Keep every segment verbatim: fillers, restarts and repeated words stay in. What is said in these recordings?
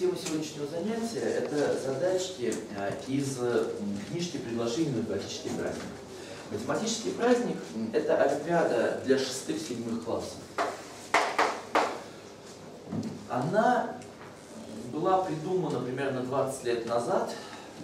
тема сегодняшнего занятия – это задачки из книжки «Предложение на математический праздник». Математический праздник – это олимпиада для шестых-седьмых классов. Она была придумана примерно двадцать лет назад.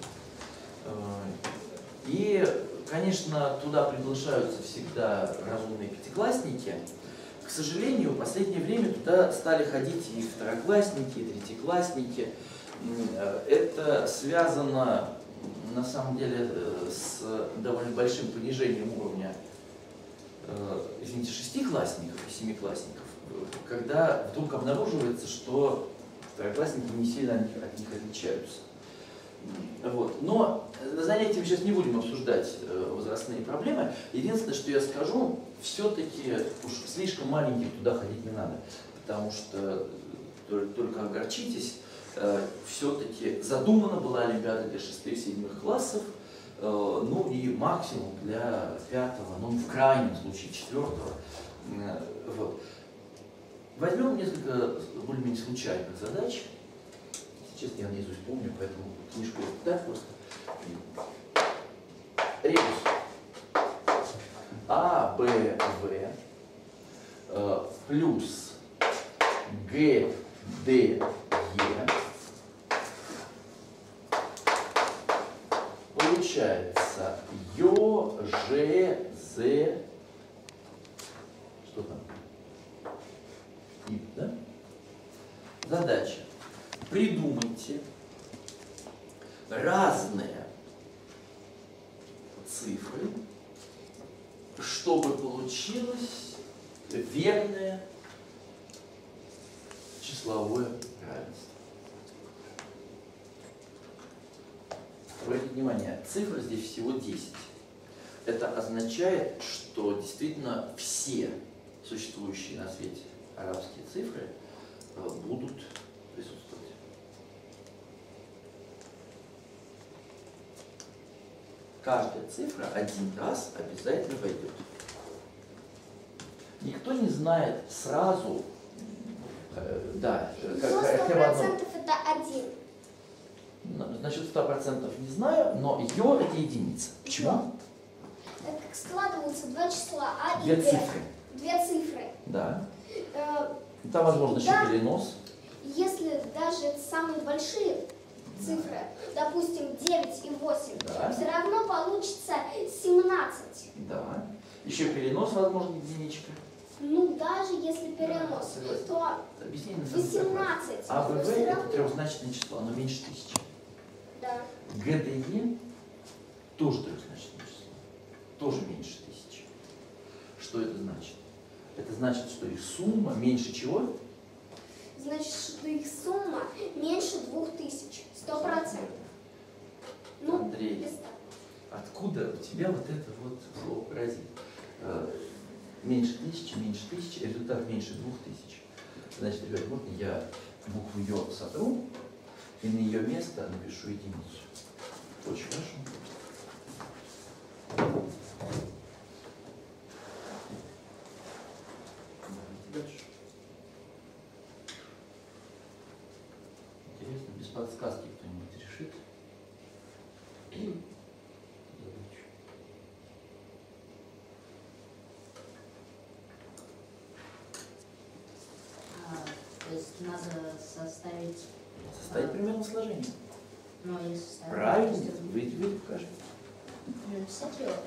И, конечно, туда приглашаются всегда разумные пятиклассники. К сожалению, в последнее время туда стали ходить и второклассники, и третьеклассники. Это связано, на самом деле, с довольно большим понижением уровня, извините, шестиклассников и семиклассников, когда вдруг обнаруживается, что второклассники не сильно от них, от них отличаются. Вот. Но на занятии мы сейчас не будем обсуждать возрастные проблемы. Единственное, что я скажу, все-таки уж слишком маленьким туда ходить не надо, потому что только огорчитесь, все-таки задумана была олимпиада для шестых-седьмых классов, ну и максимум для пятого, ну в крайнем случае четвертого. Вот. Возьмем несколько более-менее случайных задач. Честно, я наизусть помню, поэтому книжку я так просто. Ребус. А, Б, В э, плюс Г, Д, Е получается Ё, Ж, З, что там? И, да? Задача. Придумайте разные цифры, чтобы получилось верное числовое равенство. Обратите внимание, цифр здесь всего десять. Это означает, что действительно все существующие на свете арабские цифры будут присутствовать. Каждая цифра один раз обязательно войдет. Никто не знает сразу, э, да, сто процентов это один. Значит, сто процентов не знаю, но Ё это единица. Почему? Это как складываются два числа А Две и Б. цифры. Две цифры. Да. Э, Там возможно еще да, перенос. Если даже это самые большие цифры, допустим, девять и восемь, Да. все равно получится семнадцать. Да. Еще перенос возможно единичка. Ну, даже если перенос, Да, то объяснение восемнадцать. А Б В все это равно. трехзначное число, оно меньше тысячи. Да. Г Д Е тоже трехзначное число, тоже меньше тысячи. Что это значит? Это значит, что их сумма меньше чего? Значит, что их сумма меньше двух тысяч. Сто процентов. Ну, Андрей, без... откуда у тебя вот это вот слово паразит? Меньше тысячи, меньше тысячи, результат меньше двух тысяч. Значит, ребят, можно я букву Ё сотру и на ее место напишу единицу. Очень хорошо. Дальше. Интересно, без подсказки кто-нибудь решит? То есть надо составить... Составить примерно сложение. Ну, если составить... Правильно, выйди, выйди, покажи. Написать его.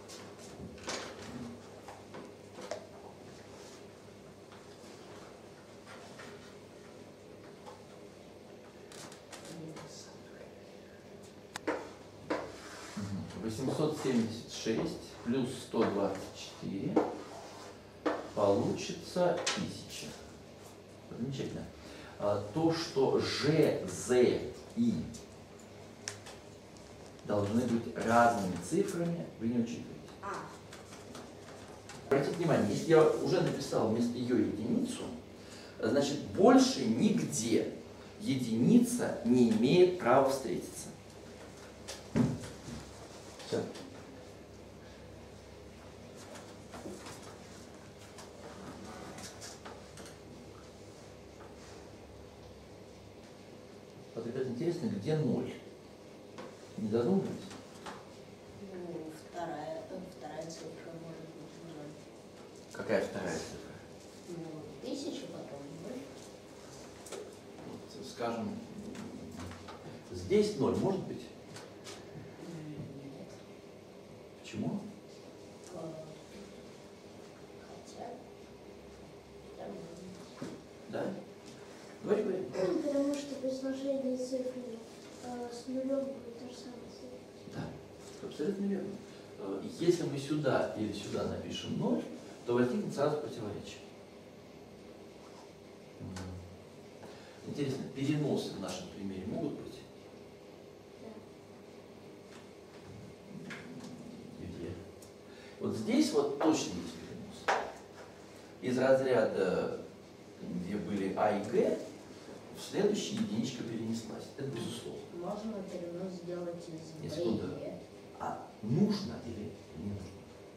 восемьсот семьдесят шесть плюс сто двадцать четыре получится тысяча. Замечательно. То, что Ж, З, И должны быть разными цифрами, вы не учитываете. А. Обратите внимание, если я уже написал вместо Ё единицу, значит больше нигде единица не имеет права встретиться. Все. Вот, ребята, интересно, где ноль? Не додумались? Ну, вторая, э, вторая цифра может быть ноль. Какая вторая цифра? Ну, тысяча потом ноль. Вот, скажем, здесь ноль может быть? Нет. Почему? Э, Хотя. Да, может быть. Да? Говори, говори. Потому что при сложении цифр э, с нулем будет та же самая цифра. Да, абсолютно верно. Э, Если мы сюда или сюда напишем ноль, то возникнет сразу противоречие. М. Интересно, переносы в нашем примере могут быть? Где? Вот здесь вот точно есть перенос. Из разряда, где были А и Г, в следующий единичка перенеслась. Это безусловно. Можно перенос сделать из Нет, Б и секунду. Е. А нужно или не нужно?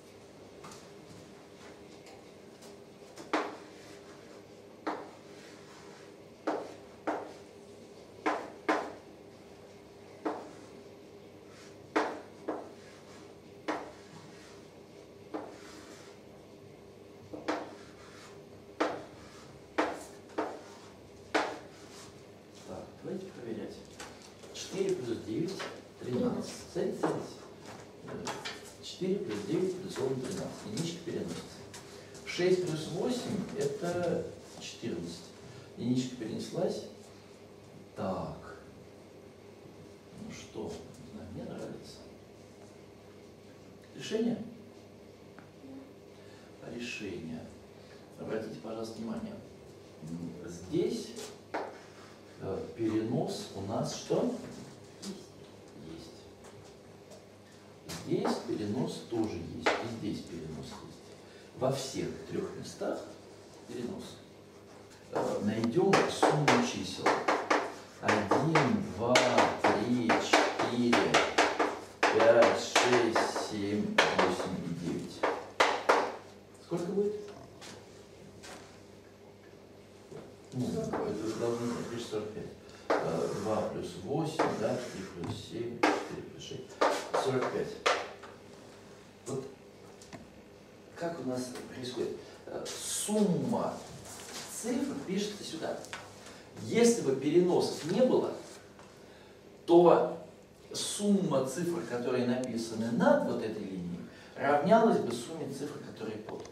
Так, давайте проверять. четыре плюс девять, тринадцать. Садитесь, садитесь. четыре плюс девять плюс ровно тринадцать. Единичка переносится. шесть плюс восемь это четырнадцать. Единичка перенеслась. Так. Ну что, не знаю, мне нравится. Решение? Решение. Обратите, пожалуйста, внимание. М, Здесь э, перенос у нас что? Есть. Здесь перенос тоже есть. И здесь перенос есть. Во всех трех местах перенос. Э, Найдем сумму чисел. один, два, три, четыре, пять, шесть, семь, восемь и девять. Сколько будет? Ну, это вы должны знать, лишь сорок пять. Э, два плюс восемь, да, три плюс семь, четыре плюс шесть. сорок пять. Вот как у нас происходит? Э, Сумма цифр пишется сюда. Если бы переносов не было, то сумма цифр, которые написаны над вот этой линией, равнялась бы сумме цифр, которые под.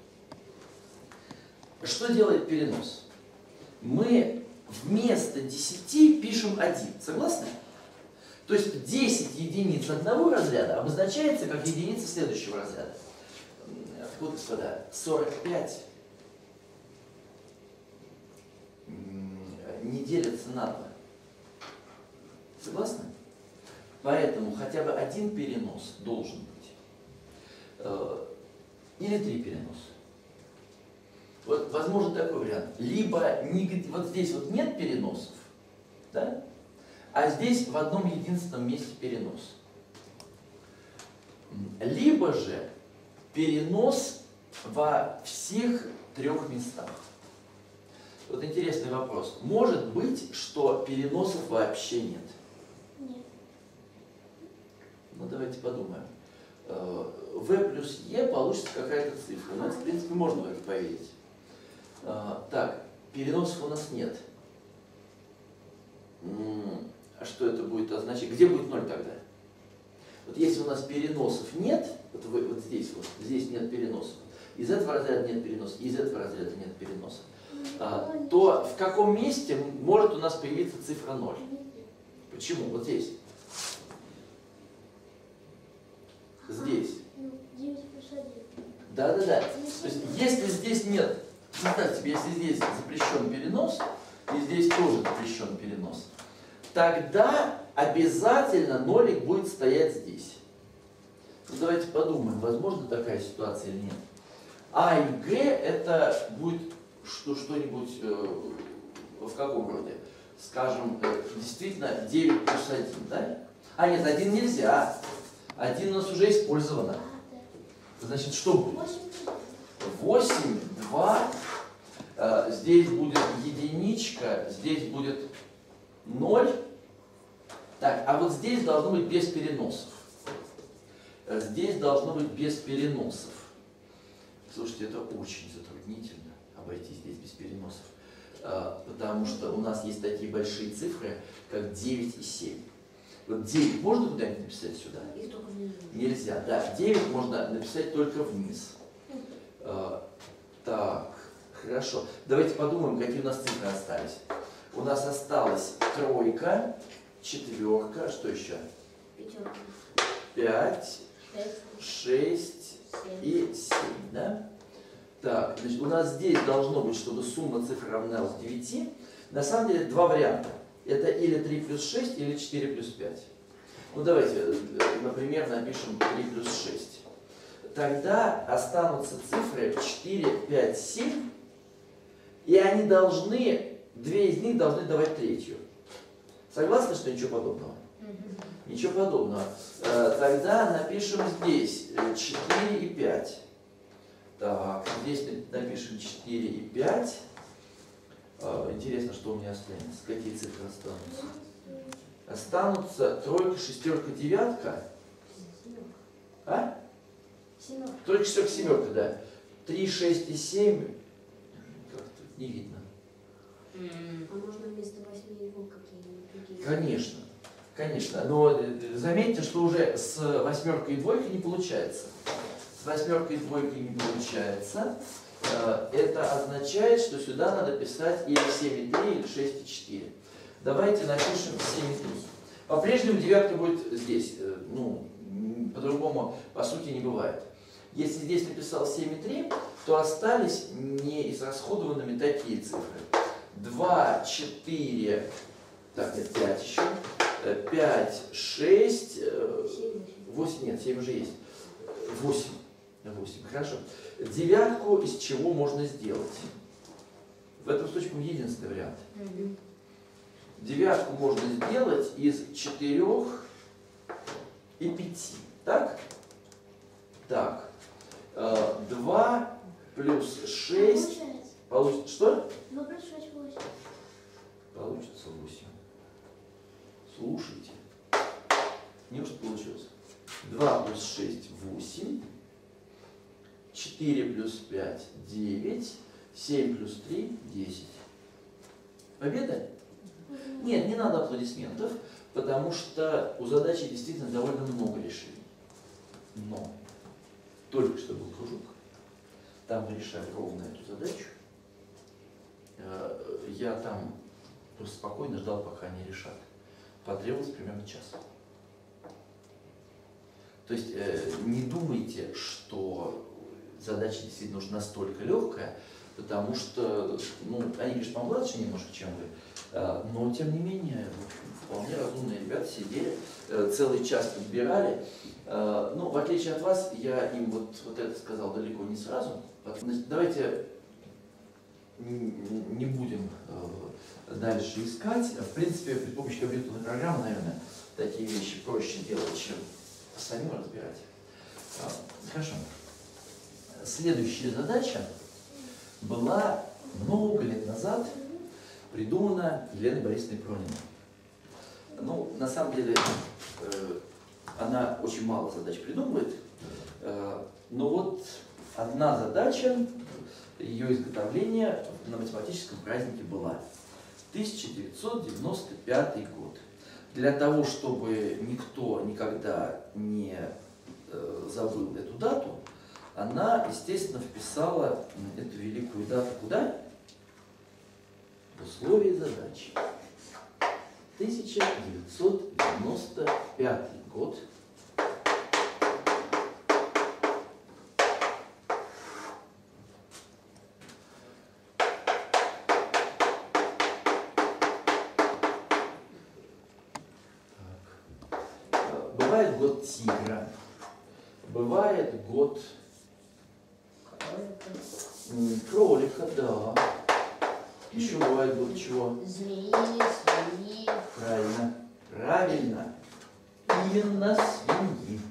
Что делает перенос? Мы вместо десяти пишем один. Согласны? То есть десять единиц одного разряда обозначается как единица следующего разряда. Так вот, господа, сорок пять не делятся на два. Согласны? Поэтому хотя бы один перенос должен быть. Э, Или три переноса. Вот возможен такой вариант. Либо нигде, вот здесь вот нет переносов, да? А здесь в одном единственном месте перенос. Либо же перенос во всех трех местах. Вот интересный вопрос. Может быть, что переносов вообще нет? Нет. Ну, давайте подумаем. В плюс Е получится какая-то цифра. Ну, это, в принципе, можно в это поверить. Так, переносов у нас нет. А что это будет означать? Где будет ноль тогда? Вот если у нас переносов нет, вот, вы, вот здесь вот, здесь нет переносов, из этого разряда нет переносов, из этого разряда нет переносов, а, то в каком месте может у нас появиться цифра ноль? Почему? Вот здесь. Здесь. девять плюс один. Да-да-да. То есть, если здесь нет, представьте себе, если здесь запрещен перенос, и здесь тоже запрещен перенос, тогда обязательно нолик будет стоять здесь. Ну, давайте подумаем, возможно такая ситуация или нет. А и Г это будет что, что-нибудь э, в каком роде? Скажем, э, действительно девять плюс один, да? А нет, один нельзя. один у нас уже использовано. Значит, что будет? восемь, два, э, здесь будет единичка, здесь будет ноль, вот здесь должно быть без переносов. Здесь должно быть без переносов. Слушайте, это очень затруднительно обойти здесь без переносов. Потому что у нас есть такие большие цифры, как девять и семь. Вот девять можно куда-нибудь написать сюда? Их только внизу. Нельзя, да. девять можно написать только вниз. Так, хорошо. Давайте подумаем, какие у нас цифры остались. У нас осталась тройка, четверка, что еще? Пятерка. Пять, Пять. шесть Семь. и семь, да? Так, значит, у нас здесь должно быть, чтобы сумма цифр равнялась девяти. На самом деле два варианта. Это или три плюс шесть, или четыре плюс пять. Ну давайте, например, напишем три плюс шесть. Тогда останутся цифры четыре, пять, семь, и они должны, две из них должны давать третью. Согласны, что ничего подобного? Угу. Ничего подобного. Тогда напишем здесь четыре и пять. Так, здесь напишем четыре и пять. Интересно, что у меня останется. Какие цифры останутся? Останутся тройка, шестерка, девятка. А? Семерка. Тройка, шестерка, семерка, да. три, шесть и семь. Как-то не видно. А можно вместо восьми и двух какие-нибудь другие? Конечно. Конечно. Но заметьте, что уже с восьмеркой и двойкой не получается. С восьмеркой и двойкой не получается. Это означает, что сюда надо писать или семь и три, или шесть и четыре. Давайте напишем семь и три. По-прежнему девятка будет здесь. Ну, по-другому, по сути, не бывает. Если здесь написал семь и три, то остались неизрасходованными такие цифры. два, четыре, так, нет, пять еще. пять, шесть, восемь, нет, семь уже есть. восемь. восемь, хорошо. Девятку из чего можно сделать? В этом случае единственный вариант. Угу. Девятку можно сделать из четырех и пяти. Так? Так. два плюс шесть. Получится что? два плюс шесть, восемь. Получится восемь. Слушайте. Неужто получилось? два плюс шесть, восемь. четыре плюс пять, девять. семь плюс три, десять. Победа? Нет, не надо аплодисментов, потому что у задачи действительно довольно много решений. Но только что был кружок, там мы решали ровно эту задачу. Я там просто спокойно ждал, пока они решат. Потребовалось примерно час. То есть э, не думайте, что задача действительно уж настолько легкая, потому что, ну, они, конечно, помладше немножко, чем вы, э, но тем не менее, в общем, вполне разумные ребята сидели, э, целый час подбирали. Э, ну, в отличие от вас, я им вот, вот это сказал далеко не сразу. Значит, давайте не будем э, дальше искать. В принципе, при помощи компьютерной программы, наверное, такие вещи проще делать, чем самим разбирать. Хорошо. Следующая задача была много лет назад придумана Еленой Борисовной Прониной. Ну, на самом деле, она очень мало задач придумывает, но вот одна задача ее изготовления на математическом празднике была. тысяча девятьсот девяносто пятый год. Для того, чтобы никто никогда не э, забыл эту дату, она, естественно, вписала эту великую дату куда? В условия задачи. тысяча девятьсот девяносто пятый год. Бывает год тигра, бывает год кролика, да. Еще бывает год чего? Змеи, свиньи. Правильно, правильно. Именно свиньи.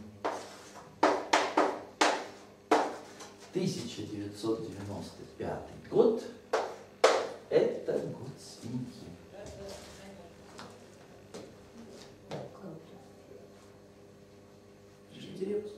тысяча девятьсот девяносто пятый год – это год свиньи. Пишите ребус.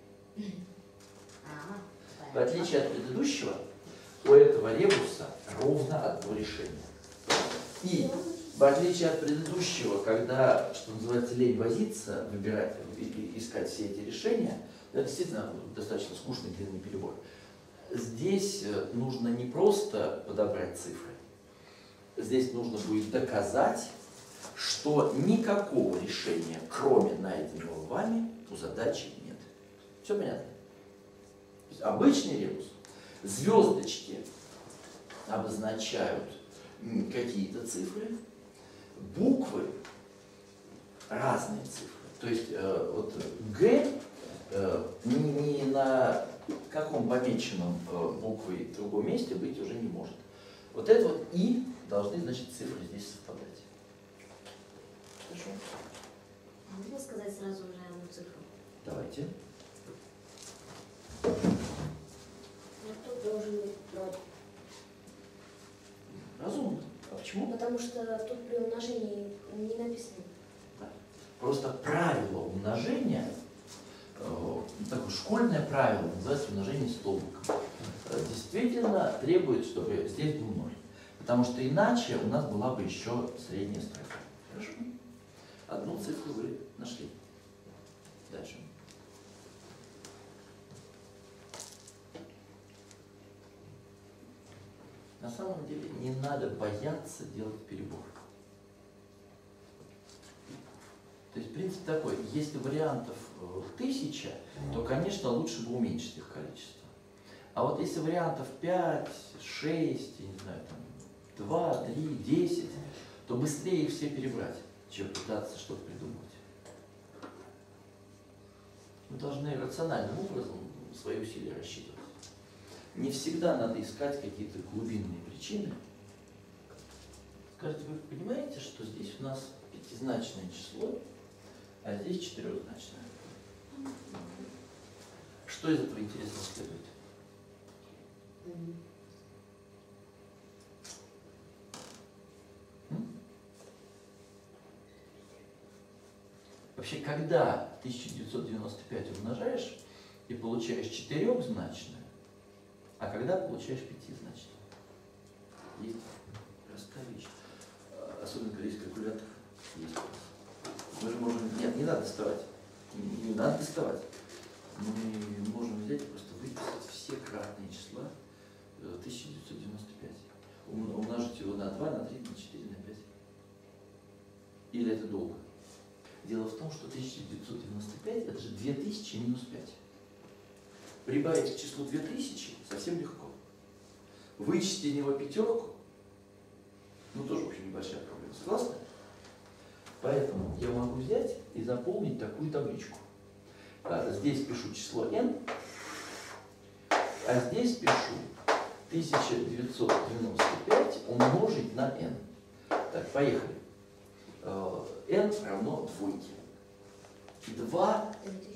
А, В понятно. отличие от предыдущего, у этого ребуса ровно одно решение. И в отличие от предыдущего, когда, что называется, лень возиться, выбирать, и- и- искать все эти решения, это действительно достаточно скучный длинный перебор. Здесь э, нужно не просто подобрать цифры, здесь нужно будет доказать, что никакого решения, кроме найденного вами, у задачи нет. Все понятно? То есть обычный ребус, звездочки обозначают м, какие-то цифры, буквы разные цифры. То есть э, вот Г э, ни, ни на каком помеченном э, буквой в другом месте быть уже не может. Вот это вот И должны, значит, цифры здесь совпадать. Хорошо? А можно сказать сразу уже одну цифру? Давайте. Ну, тут должен быть ноль. Разумно. А почему? Потому что тут при умножении не написано. Просто правило умножения, э, такое школьное правило, называется умножение столбиком, э, действительно требует, чтобы здесь был ноль. Потому что иначе у нас была бы еще средняя строка. Хорошо? Одну цифру вы нашли. Дальше. На самом деле не надо бояться делать перебор. То есть принцип такой, если вариантов э, тысяча, то, конечно, лучше бы уменьшить их количество. А вот если вариантов пять, шесть, я не знаю, там, два, три, десять, то быстрее их все перебрать, чем пытаться что-то придумать. Мы должны рациональным образом свои усилия рассчитывать. Не всегда надо искать какие-то глубинные причины. Скажите, вы понимаете, что здесь у нас пятизначное число, а здесь четырехзначное? Что из этого интересного следует? Мгм. М? Вообще, когда тысяча девятьсот девяносто пять умножаешь и получаешь четырехзначное, а когда получаешь пятизначное? Есть простая вещь. А, особенно когда есть калькулятор. Есть. Мы же можем... Нет, не надо доставать. Не, не надо доставать. Мы можем взять и просто выписать все кратные числа э, тысяча девятьсот девяносто пять. Ум- Умножить его на два, на три, на четыре, на пять. Или это долго? Дело в том, что тысяча девятьсот девяносто пять это же две тысячи минус пять. Прибавить к числу две тысячи совсем легко. Вычесть из него пятерку, ну тоже, в общем, небольшая проблема. Согласны? Поэтому я могу взять и заполнить такую табличку. А, здесь пишу число n, а здесь пишу тысяча девятьсот девяносто пять умножить на n. Так, поехали. Э, n равно двойке. два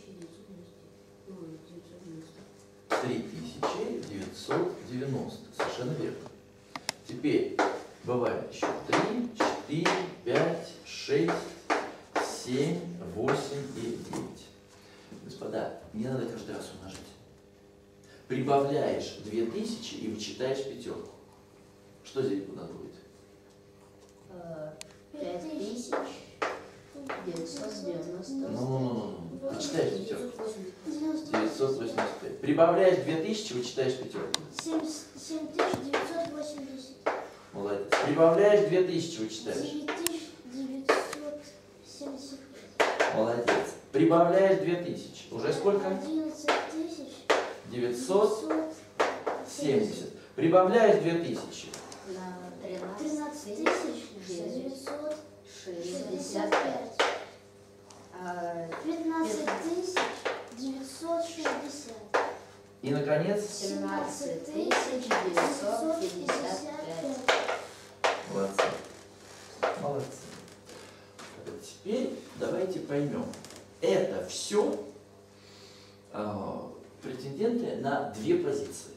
три тысячи девятьсот девяносто. Совершенно верно. Теперь бывает еще три, четыре, пять, шесть, семь, восемь и девять. Господа, не надо каждый раз умножить. Прибавляешь две тысячи и вычитаешь пятерку. Что здесь у нас будет? Э, Пять тысяч девятьсот девяносто. Ну-ну-ну. Вычитаешь пятерку. девяносто девятьсот восемьдесят пять. Прибавляешь две тысячи, вычитаешь пятерку. семь тысяч девятьсот восемьдесят. Молодец. Прибавляешь две тысячи, вычитаешь. девять тысяч девятьсот семьдесят. Молодец. Прибавляешь две тысячи. Уже сколько? одиннадцать тысяч девятьсот семьдесят. Прибавляешь две тысячи. На тринадцать тринадцать тысяч тысяч девятьсот шестьдесят пять. А, пятнадцать тысяч девятьсот шестьдесят. И, наконец, семнадцать тысяч девятьсот пятьдесят пять. молодцы. Молодцы. Теперь давайте поймем. Это все э, претенденты на две позиции.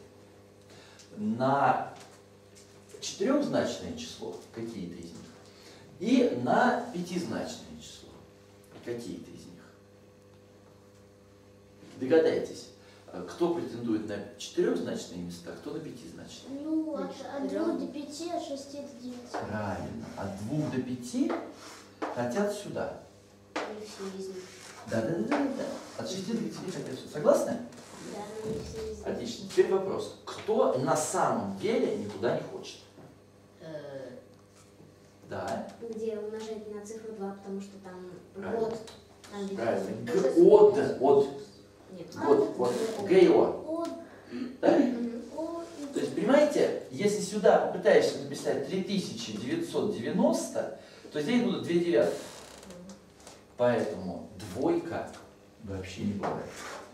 На четырехзначное число, какие-то из них, и на пятизначное число, какие-то из них. Догадайтесь, кто претендует на четырехзначные места, кто на пятизначные? Ну, от, Значит, от берем. двух до пяти, от шести до девяти. Правильно. От двух до пяти хотят сюда. И все из них. Да, да, да, да, да. От шести до пяти хотят сюда. Согласны? Да, ну, и все из них. Отлично. Теперь вопрос. Кто на самом деле никуда не хочет? Э, Да. Где умножать на цифру два, потому что там Правильно. год. Там ведь Правильно. уже Г, от, от, Нет. вот, вот. Г и О. О, Да? мгм. О и То есть, Д. понимаете, если сюда попытаешься написать три тысячи девятьсот девяносто, то здесь будут две девятки. Поэтому двойка вообще не бывает.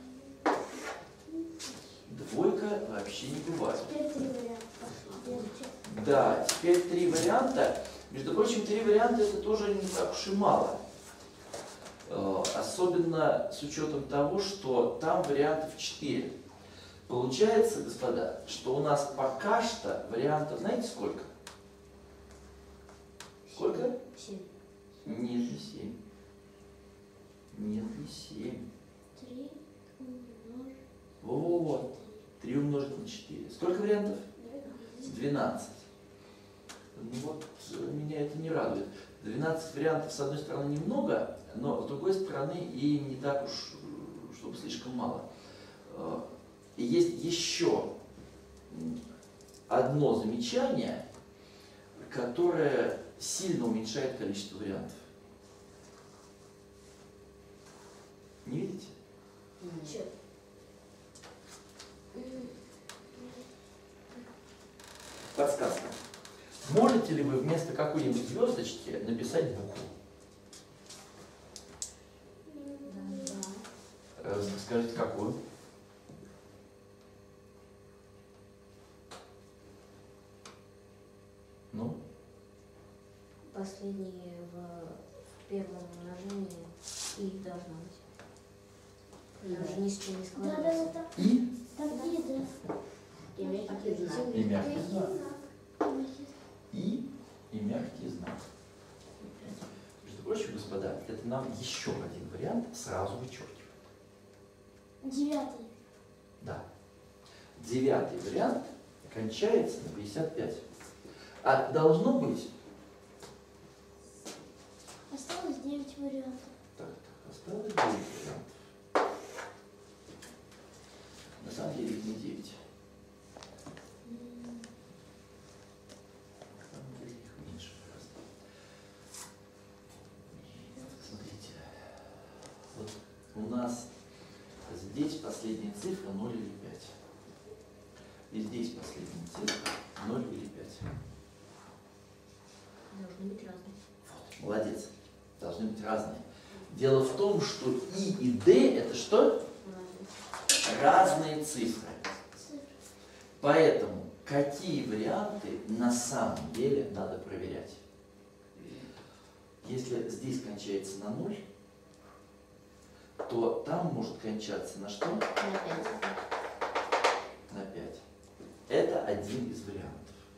Двойка вообще не бывает. Теперь три варианта. Следующий. Да, теперь три варианта. Между прочим, три варианта это тоже не так уж и мало. Э, Особенно с учетом того, что там вариантов четыре. Получается, господа, что у нас пока что вариантов, знаете сколько? Сколько? Семь. Нет, не семь. Нет, не семь. Три умножить. Во-во-во. три умножить на четыре. Сколько вариантов? двенадцать. Ну вот, э, меня это не радует. двенадцать вариантов, с одной стороны, немного, но с другой стороны и не так уж, э, чтобы слишком мало. Э, И есть еще м, одно замечание, которое сильно уменьшает количество вариантов. Не видите? Чё? Подсказка. Можете ли вы вместо какой-нибудь звездочки написать букву? Да. Э, Скажите, какую? Ну? Последние в, в первом умножении и должно быть. Там же ни с чем не Да, да, складывается. да. И? Там и да. И мягкий знак. И мягкий Мягкий знак. знак. Мягкий И и мягкий знак. Между прочим, господа, это нам еще один вариант сразу вычеркивает. знак. Девятый. Да. Девятый вариант кончается на пятьдесят пять. А должно быть... Осталось девять вариантов. Так, так, осталось девять вариантов. На самом деле их не девять. На самом деле их меньше гораздо. Смотрите. Вот у нас здесь последняя цифра ноль или пять. И здесь последняя цифра ноль или пять. Должны быть разные. Молодец. Должны быть разные. Дело в том, что И и Д это что? Разные. Разные цифры. Цифры. Поэтому какие варианты на самом деле надо проверять? Если здесь кончается на ноль, то там может кончаться на что? На пять. На пять. Это один из вариантов.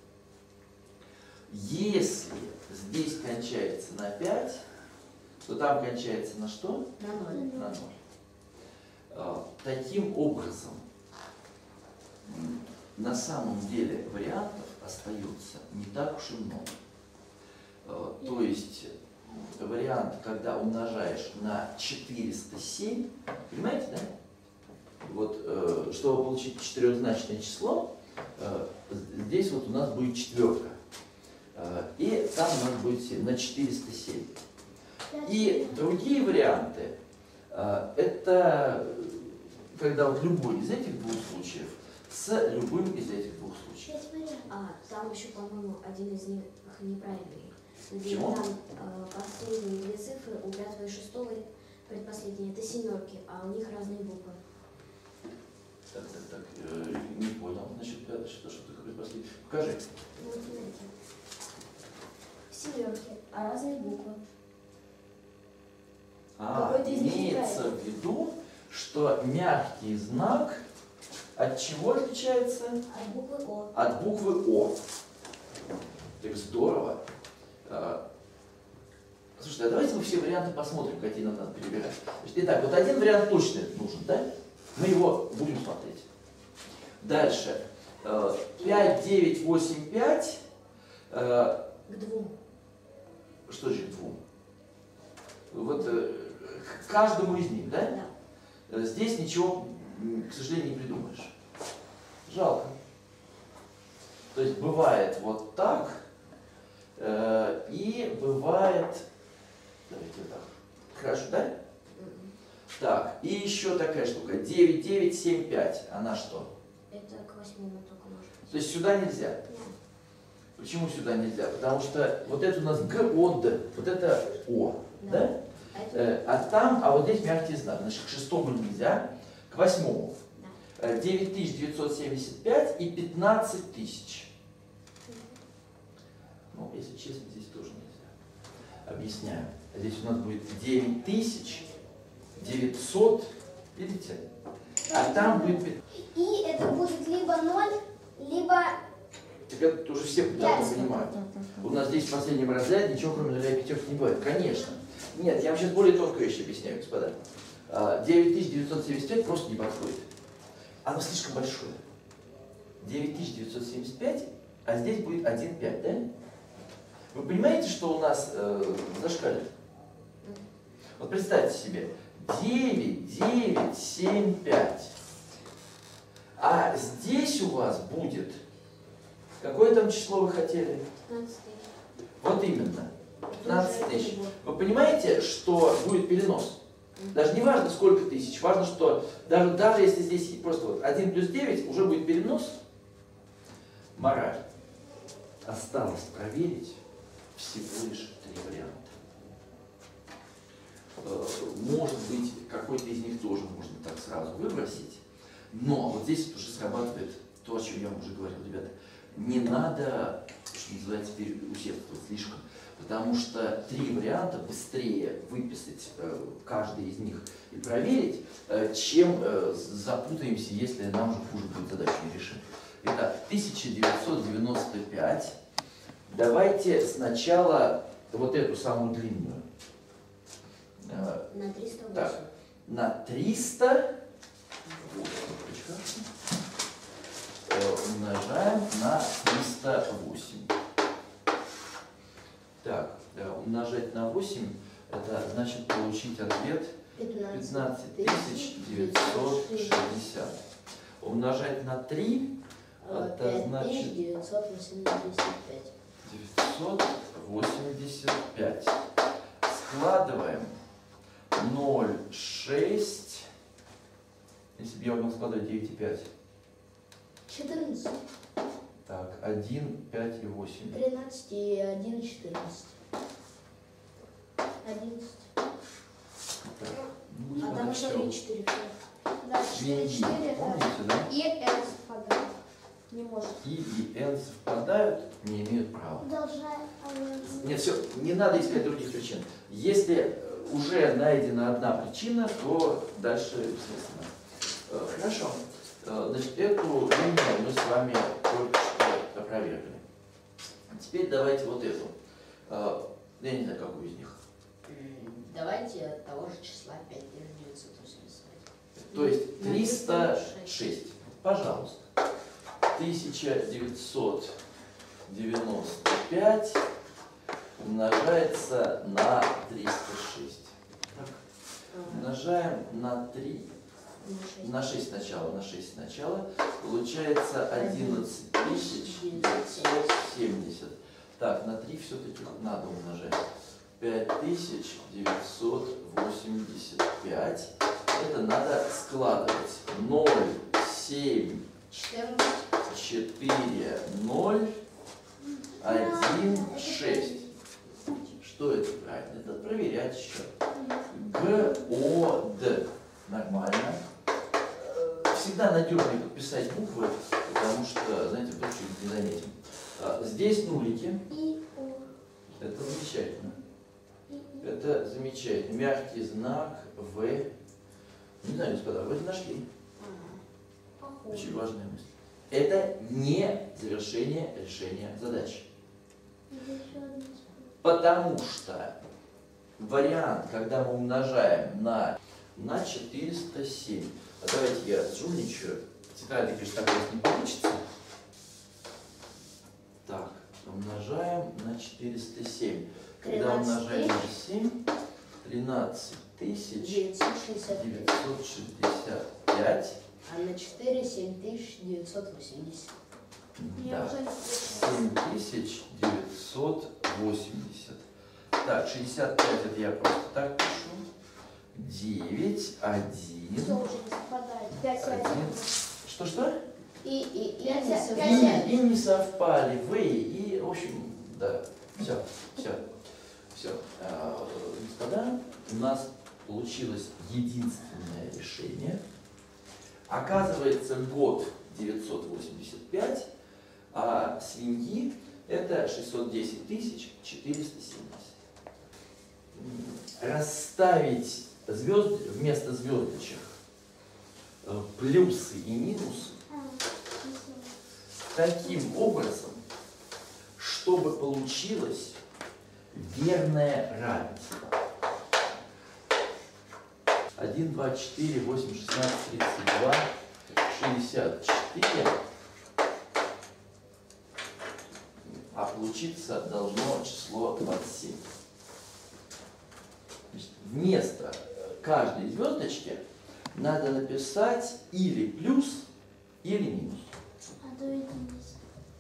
Если здесь кончается на пять, то там кончается на что? На ноль. На ноль. А, Таким образом, м, на самом деле вариантов остается не так уж и много. А, То есть м, вариант, когда умножаешь на четыреста семь, понимаете, да? Вот, э, чтобы получить четырехзначное число, э, здесь вот у нас будет четверка. Э, И там у нас будет семь, на четыреста семь. И другие варианты, э, это когда вот любой из этих двух случаев с любым из этих двух случаев. Пять вариантов. А, там еще, по-моему, один из них неправильный. Где Почему? там э, последние две цифры у пятого и шестого, предпоследние, это семерки, а у них разные буквы. Так, так, так, э, не понял. Значит, пятое, что, что ты предпоследний. Покажи. Вот смотрите. Семерки, а разные буквы. А, Какой-то из них имеется неправильный. в виду, что мягкий знак от чего отличается? От буквы О. От буквы О. Так здорово. А, Слушайте, а давайте мы все варианты посмотрим, какие нам надо перебирать. Значит, итак, вот один вариант точно нужен, да? Мы его будем смотреть. Дальше. пять, девять, восемь, пять. К двум. Что же к двум? Вот к каждому из них, да? Да. Здесь ничего, к сожалению, не придумаешь. Жалко. То есть бывает вот так, э, и бывает, давайте так, хорошо, да? Мгм. Так, и еще такая штука, девять, девять, семь, пять, она что? Это к восьми мы только можем. То есть сюда нельзя. Почему сюда нельзя? Потому что вот это у нас Г, О, Д, вот это О, да? Да. А это Э, а там, а вот здесь мягкий знак, значит к шестому нельзя, к восьмому. да. девять тысяч девятьсот семьдесят пять и пятнадцать тысяч. Ну, если честно, здесь тоже нельзя. Объясняю. Здесь у нас будет девять тысяч девятьсот, видите? А там будет... пят- И это будет либо ноль, либо Так это уже все давно Пять. понимают. У нас здесь в последнем разряде ничего кроме нуля и пятерки не бывает. Конечно. Нет, я вам сейчас более тонкую вещь объясняю, господа. девять тысяч девятьсот семьдесят пять просто не подходит. Оно слишком большое. девять тысяч девятьсот семьдесят пять, а здесь будет один пять, да? Вы понимаете, что у нас э, зашкаливает? Вот представьте себе, девять, девять, семь, пять. А здесь у вас будет, какое там число вы хотели? пятнадцать тысяч. Вот именно, пятнадцать Тоже тысяч. перебор. Вы понимаете, что будет перенос? Даже не важно, сколько тысяч, важно, что даже, даже если здесь просто вот один плюс девять, уже будет перенос. Мораль. Осталось проверить всего лишь три варианта. Э, Может быть, какой-то из них тоже можно так сразу выбросить, но вот здесь вот уже срабатывает то, о чем я вам уже говорил, ребята. Не надо, что называется, усердствовать слишком, потому что три варианта быстрее выписать э, каждый из них и проверить, э, чем э, запутаемся, если нам уже хуже будет задачу не решим. Итак, тысяча девятьсот девяносто пять. Давайте сначала вот эту самую длинную. Э, На триста восемь. Так, на триста э, умножаем на триста восемь. Так, да, умножать на восемь, это значит получить ответ пятнадцать тысяч девятьсот шестьдесят. Умножать на три, это значит девятьсот восемьдесят пять. девятьсот восемьдесят пять. Складываем ноль, шесть. Если бы я умел складывать девять и пять. четырнадцать, Так, один, пять и восемь. тринадцать и один, четырнадцать. одиннадцать. Так, ну, А господа, там еще всё. три, четыре. да, четыре, Свиньи, четыре, помните, да? и N совпадает. Не может. И и n совпадают, не имеют права. Продолжаем. Нет, все, не надо искать других причин. Если уже найдена одна причина, то дальше бессмысленно. Э, Хорошо. Э, Значит, эту линию мы с вами только что опровергли. Теперь давайте вот эту. Э, Я не знаю, какую из них. М, Давайте от того же числа пять тысяч девятьсот восемьдесят пять. То есть На триста шесть. Пожалуйста. тысяча девятьсот девяносто пять умножается на триста шесть. Так. Умножаем на три. На шесть сначала, на шесть сначала. Получается одиннадцать тысяч девятьсот семьдесят. Так, на три все-таки надо умножать. пять тысяч девятьсот восемьдесят пять. Это надо складывать. ноль, семь, четырнадцать. четыре, ноль, один, шесть. Что это правильно? Это проверять еще. Г, О, Д. Нормально. Всегда надежнее подписать буквы, потому что, знаете, вдруг что-нибудь не заметим. А, Здесь нулики. И О. Это замечательно. И И. Это замечательно. Мягкий знак В. Не знаю, господа, вы это нашли. Похоже. Очень важная мысль. Это не завершение решения задачи. Это еще одна Потому что вариант, когда мы умножаем на на четыреста семь. А давайте я сжульничаю. Тетради, конечно, так у нас не получится. Так, умножаем на четыреста семь. Когда умножаем на семь, тринадцать тысяч девятьсот шестьдесят пять. девятьсот шестьдесят пять. А на четыре семь тысяч девятьсот восемьдесят. Я Да. уже написала. семь тысяч девятьсот восемьдесят. Так, шестьдесят пять это я просто так пишу. девять, один. Все уже не совпадает. пять, Один. один. Что-что? И, и, и, Пять, не пять, совпадает. И, и не совпали вы, и, в общем, да, все, все, все. Господа, у нас получилось единственное решение. Оказывается, год девятьсот восемьдесят пять, а свиньи это шестьсот десять тысяч четыреста семьдесят. Расставить звезд, вместо звездочек э, плюсы и минусы А, спасибо. таким образом, чтобы получилось верное равенство. один, два, четыре, восемь, шестнадцать, тридцать два, шестьдесят четыре. А получиться должно число двадцать семь. Значит, вместо каждой звездочки надо написать или плюс, или минус. А до единицы.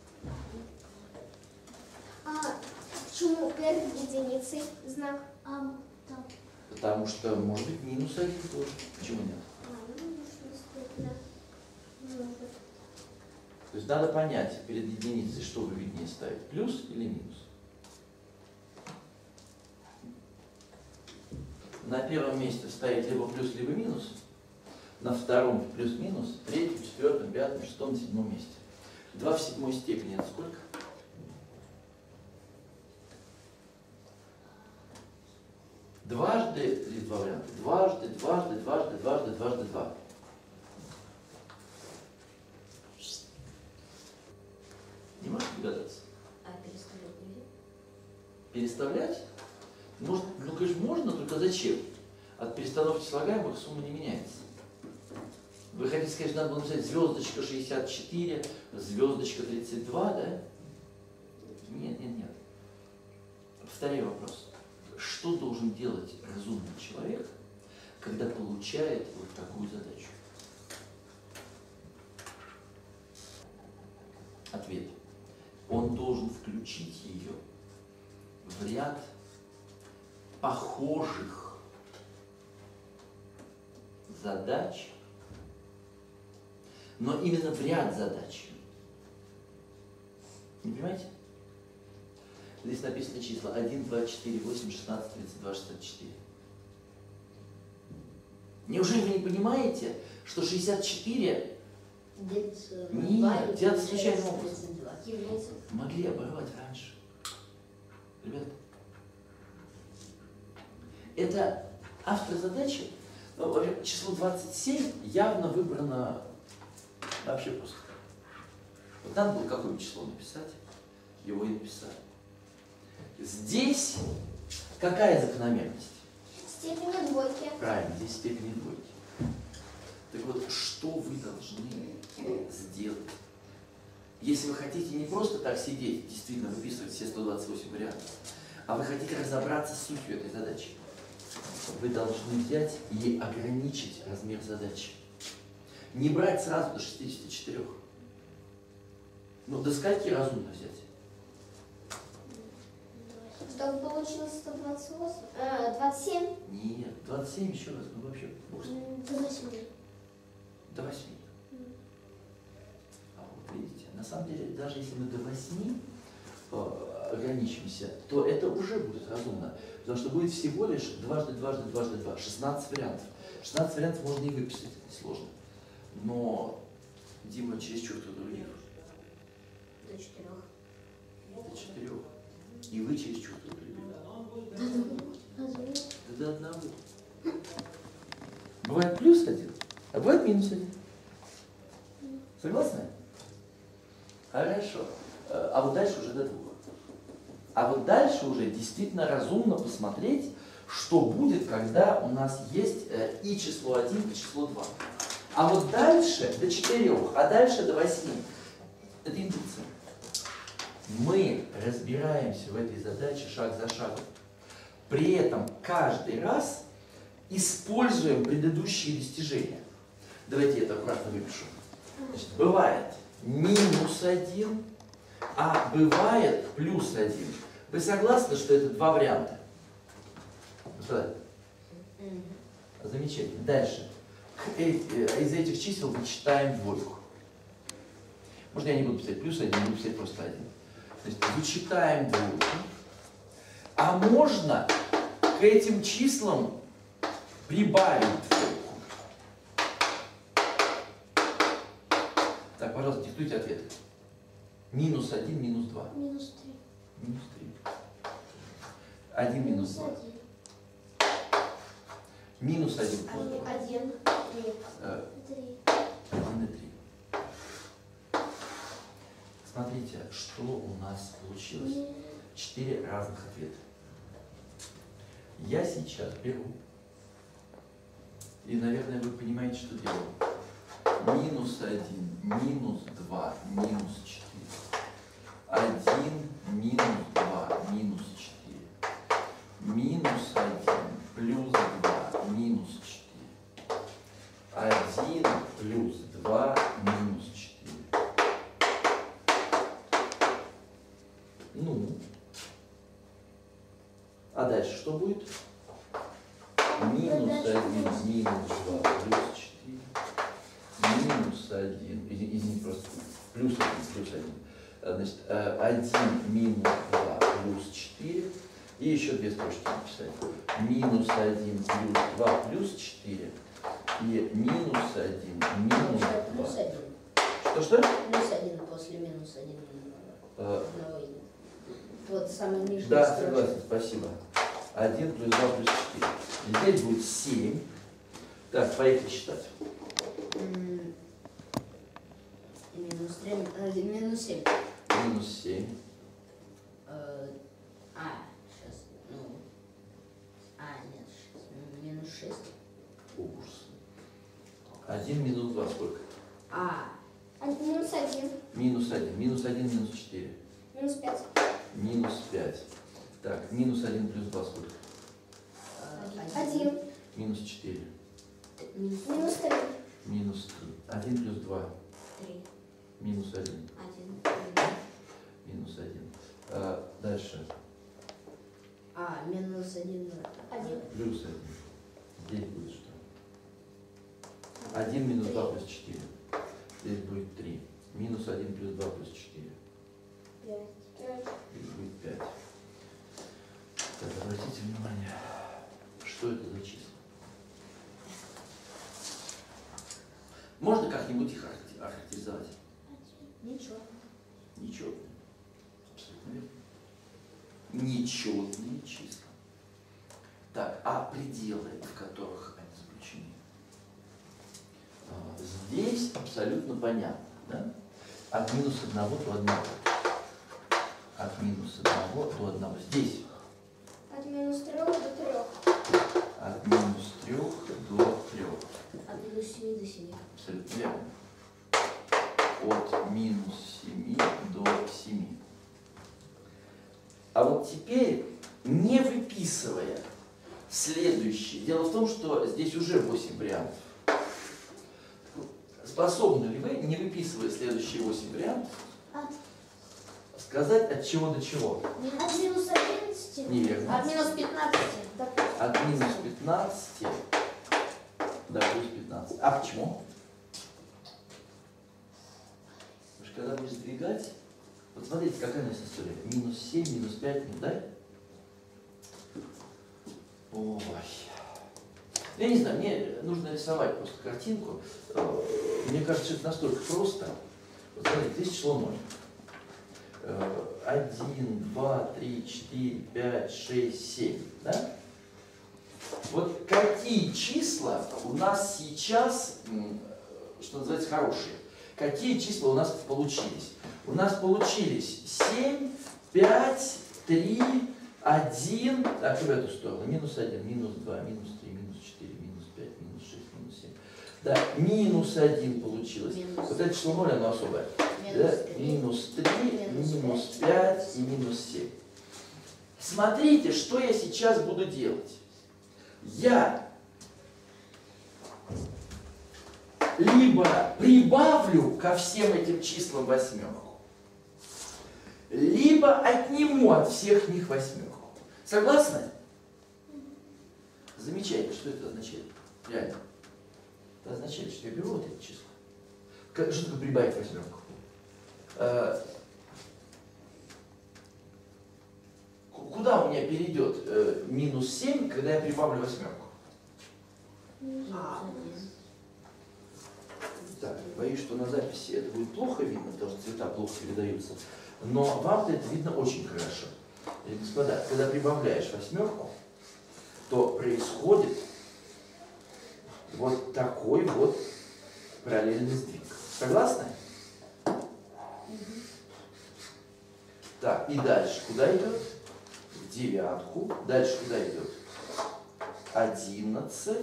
А почему перед единицей знак А? Там. Потому что может быть минус один тоже. Почему нет? А, ну, нужно действительно. Может. То есть надо понять перед единицей, что вы виднее ставить, плюс или минус. На первом месте ставить либо плюс, либо минус. На втором плюс-минус, третьем, четвертом, пятом, шестом, седьмом месте. два в седьмой степени это сколько? Дважды, или два варианта, дважды, дважды, дважды, дважды, дважды, два. Не можете догадаться? А переставлять нельзя? Переставлять? Может, ну, конечно, можно, только зачем? От перестановки слагаемых сумма не меняется. Вы хотите сказать, что надо было написать звездочка шестьдесят четыре, звездочка тридцать два, да? Нет, нет, нет. Повторяю вопрос. Что должен делать разумный человек, когда получает вот такую задачу? Ответ. Он должен включить ее в ряд похожих задач, но именно в ряд задач. Не понимаете? Здесь написано числа один, два, четыре, восемь, шестнадцать, тридцать два, шестьдесят четыре. Неужели вы не понимаете, что шестьдесят четыре Делится на Нет, два и делается получается случайным образом. тридцать два. Является. могли оборвать раньше? Ребят, это автор задачи. Ну, вообще, число двадцать семь явно выбрано вообще просто. Вот надо было какое-нибудь число написать, его и написали. Здесь какая закономерность? Степени двойки. Правильно, здесь степени двойки. Так вот, что вы должны сделать? Если вы хотите не просто так сидеть, действительно выписывать все сто двадцать восемь вариантов, а вы хотите разобраться с сутью этой задачи, вы должны взять и ограничить размер задачи. Не брать сразу до шестидесяти четырёх. Ну, до скольки разумно взять? Чтобы получилось сто двадцать восемь. А, двадцать семь. Нет, двадцать семь еще раз, ну вообще, бог с ним. М, До восьми. До восьми. М. А вот видите, на самом деле, даже если мы до восьми э, ограничимся, то это уже будет разумно. Потому что будет всего лишь дважды, дважды, дважды, два. шестнадцать вариантов. шестнадцать вариантов можно и выписать, это несложно. Но Дима чересчур трудолюбив. До четырех. До четырех. И вы чересчур трудолюбивы. Да до одного. Бывает плюс один, а бывает минус один. Согласны? Хорошо. А вот дальше уже до двух. А вот дальше уже действительно разумно посмотреть, что будет, когда у нас есть э, и число один, и число два. А вот дальше до четырёх, а дальше до восьми. Это индукция. Мы разбираемся в этой задаче шаг за шагом. При этом каждый раз используем предыдущие достижения. Давайте я это аккуратно выпишу. Значит, бывает минус один, а бывает плюс один. Вы согласны, что это два варианта? Замечательно. Дальше. Из этих чисел вычитаем двойку. Можно я не буду писать плюс один, буду писать просто один. То есть вычитаем двойку. А можно к этим числам прибавить двойку. Так, пожалуйста, диктуйте ответ. Минус один, минус два. Минус три. Минус три. один минус два. один. Минус один. Один. Три. Э, Три. один и три. Смотрите, что у нас получилось. Четыре разных ответа. Я сейчас беру. И, наверное, вы понимаете, что делаю. Минус один, минус два, минус четыре. один, минус два, минус четыре. Минус один, плюс два, минус четыре. один, плюс два, минус четыре. Ну. А дальше что будет? Минус один, минус два, плюс четыре. Минус один, извините, просто плюс один, плюс один. Значит, один минус два плюс четыре. И еще две строчки написать. Минус один плюс два плюс четыре. И минус один минус два. Плюс один. Что-что? Плюс один после минус один. А, вот самый нижний. да, строчка. согласен, спасибо. один плюс два плюс четыре. Здесь будет семь. Так, поехали считать. М, Минус три, э, минус семь. Минус семь. Э, А, сейчас, ну, а, нет, сейчас, минус шесть. Ужас. один минус два сколько? А, Один. Минус один. Минус один. Минус один минус четыре. Минус пять. Минус пять. Так, минус один плюс два сколько? э, Один. Минус четыре. Минус Минус три. Минус три. один плюс два. три. Минус один. Один. Минус один. А, дальше. А, минус один. Один. Плюс один. Здесь будет что? один минус два плюс четыре. Здесь будет три. Минус один плюс два плюс четыре. Пять. Пять. Здесь будет пять. Так, обратите внимание, что это за числа? Можно как-нибудь их охаракти- охарактеризовать? Ничего. Нечетные. Абсолютно верно. Нечетные числа. Так, а пределы, в которых они заключены? А, Здесь абсолютно понятно, да? От минус одного до одного. От минус одного до одного. Здесь От минус трех до трех. от минус трех до трех. От минус семи до семи. Абсолютно верно. От минус семи до семи. А вот теперь, не выписывая следующее, дело в том, что здесь уже восемь вариантов. Способны ли вы, не выписывая следующие восемь вариантов, сказать от чего до чего? От минус одиннадцати. Неверно. От минус пятнадцати. От минус пятнадцати до плюс пятнадцати. А почему? Потому что когда будешь сдвигать, вот смотрите, какая у нас история. Минус семь, минус пять, ну, да? Ой. Я не знаю, мне нужно рисовать просто картинку. Э, Мне кажется, это настолько просто. Вот смотрите, здесь число ноль. Э, один, два, три, четыре, пять, шесть, семь. Да? Вот какие числа у нас сейчас, м, что называется, хорошие? Какие числа у нас получились? У нас получились семь, пять, три, один, так, и в эту сторону. Минус один, минус два, минус три, минус четыре, минус пять, минус шесть, минус семь. Да, минус один получилось. Минус. Вот это число ноль, оно особое. Минус Да, три. минус три, Минус минус пять, пять и минус семь. Смотрите, что я сейчас буду делать. Я либо прибавлю ко всем этим числам восьмерку, либо отниму от всех них восьмерку. Согласны? Замечательно, что это означает? Реально. Это означает, что я беру вот это число. Как, что такое прибавить восьмерку? Э, куда у меня перейдет э, минус семь, когда я прибавлю восьмерку? А. Так, боюсь, что на записи это будет плохо видно, потому что цвета плохо передаются. Но вам-то это видно очень хорошо. И, господа, когда прибавляешь восьмерку, то происходит вот такой вот параллельный сдвиг. Согласны? Так, и дальше куда идет? В девятку. Дальше куда идет? Одиннадцать,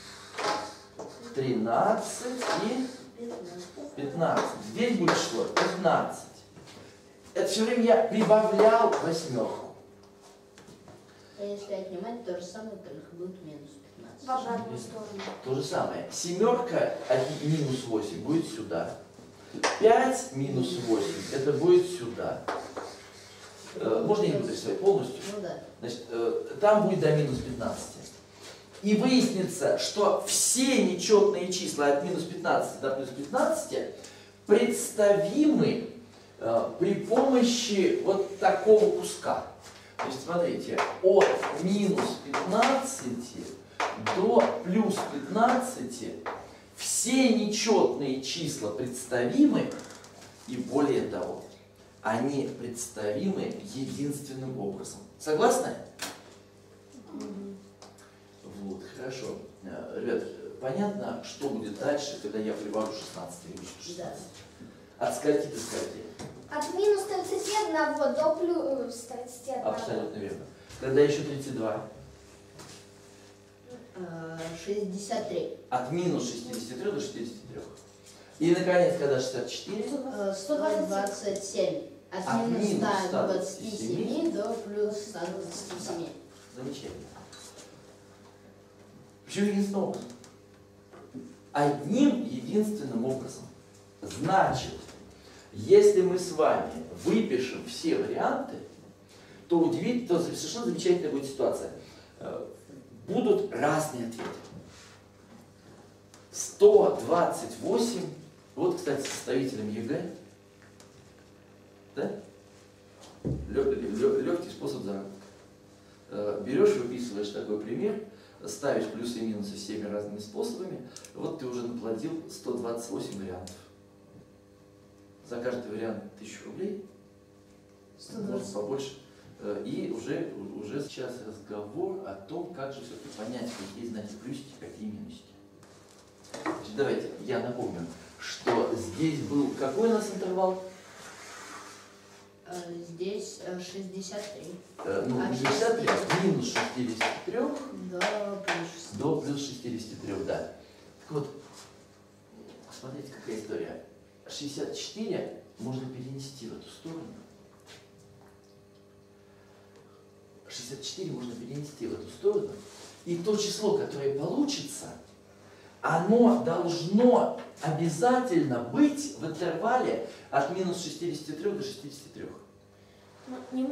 тринадцать и пятнадцать. Здесь будет число пятнадцать. Это все время я прибавлял восьмерку. А если отнимать то же самое, только будет минус пятнадцать. В обратную сторону. То же самое. Семерка от минус восемь будет сюда. пять минус восемь это будет сюда. Э, Можно я не буду рисовать полностью? Ну да. Значит, э, там будет до минус пятнадцати. И выяснится, что все нечетные числа от минус пятнадцати до плюс пятнадцати представимы э, при помощи вот такого куска. То есть, смотрите, от минус пятнадцати до плюс пятнадцати все нечетные числа представимы, и более того, они представимы единственным образом. Согласны? Вот, хорошо. Э, Ребят, понятно, что будет дальше, когда я прибавлю шестнадцать и вычту шестнадцать? От скольки до скольки? От минус тридцати одного до плюс тридцати одного. Абсолютно верно. Тогда еще тридцать два. А, шестьдесят три. От минус шестидесяти трёх до шестидесяти трёх. И, наконец, когда шестьдесят четыре? А, сто двадцать семь. От От минус минус ста двадцати семи до плюс ста двадцати семи. Замечательно. Почему единственным образом? Одним единственным образом. Значит, если мы с вами выпишем все варианты, то удивительно, то совершенно замечательная будет ситуация. Будут разные ответы. сто двадцать восемь, вот, кстати, составителем ЕГЭ, да? Легкий способ заработка. Берешь, выписываешь такой пример, ставишь плюсы и минусы всеми разными способами, вот ты уже наплодил сто двадцать восемь вариантов. За каждый вариант тысячу рублей, может побольше. И уже, уже сейчас разговор о том, как же все-таки понять, какие знаки плюсики, какие минусики. Значит, давайте, я напомню, что здесь был какой у нас интервал? А, здесь а, шестьдесят три. Ну, А шестьдесят три от минус шестидесяти трёх до плюс до плюс шестидесяти трёх, да. Так вот, смотрите, какая история. шестьдесят четыре можно перенести в эту сторону. шестьдесят четыре можно перенести в эту сторону. И то число, которое получится, оно должно обязательно быть в интервале от минус шестидесяти трёх до шестидесяти трёх. Ну, не,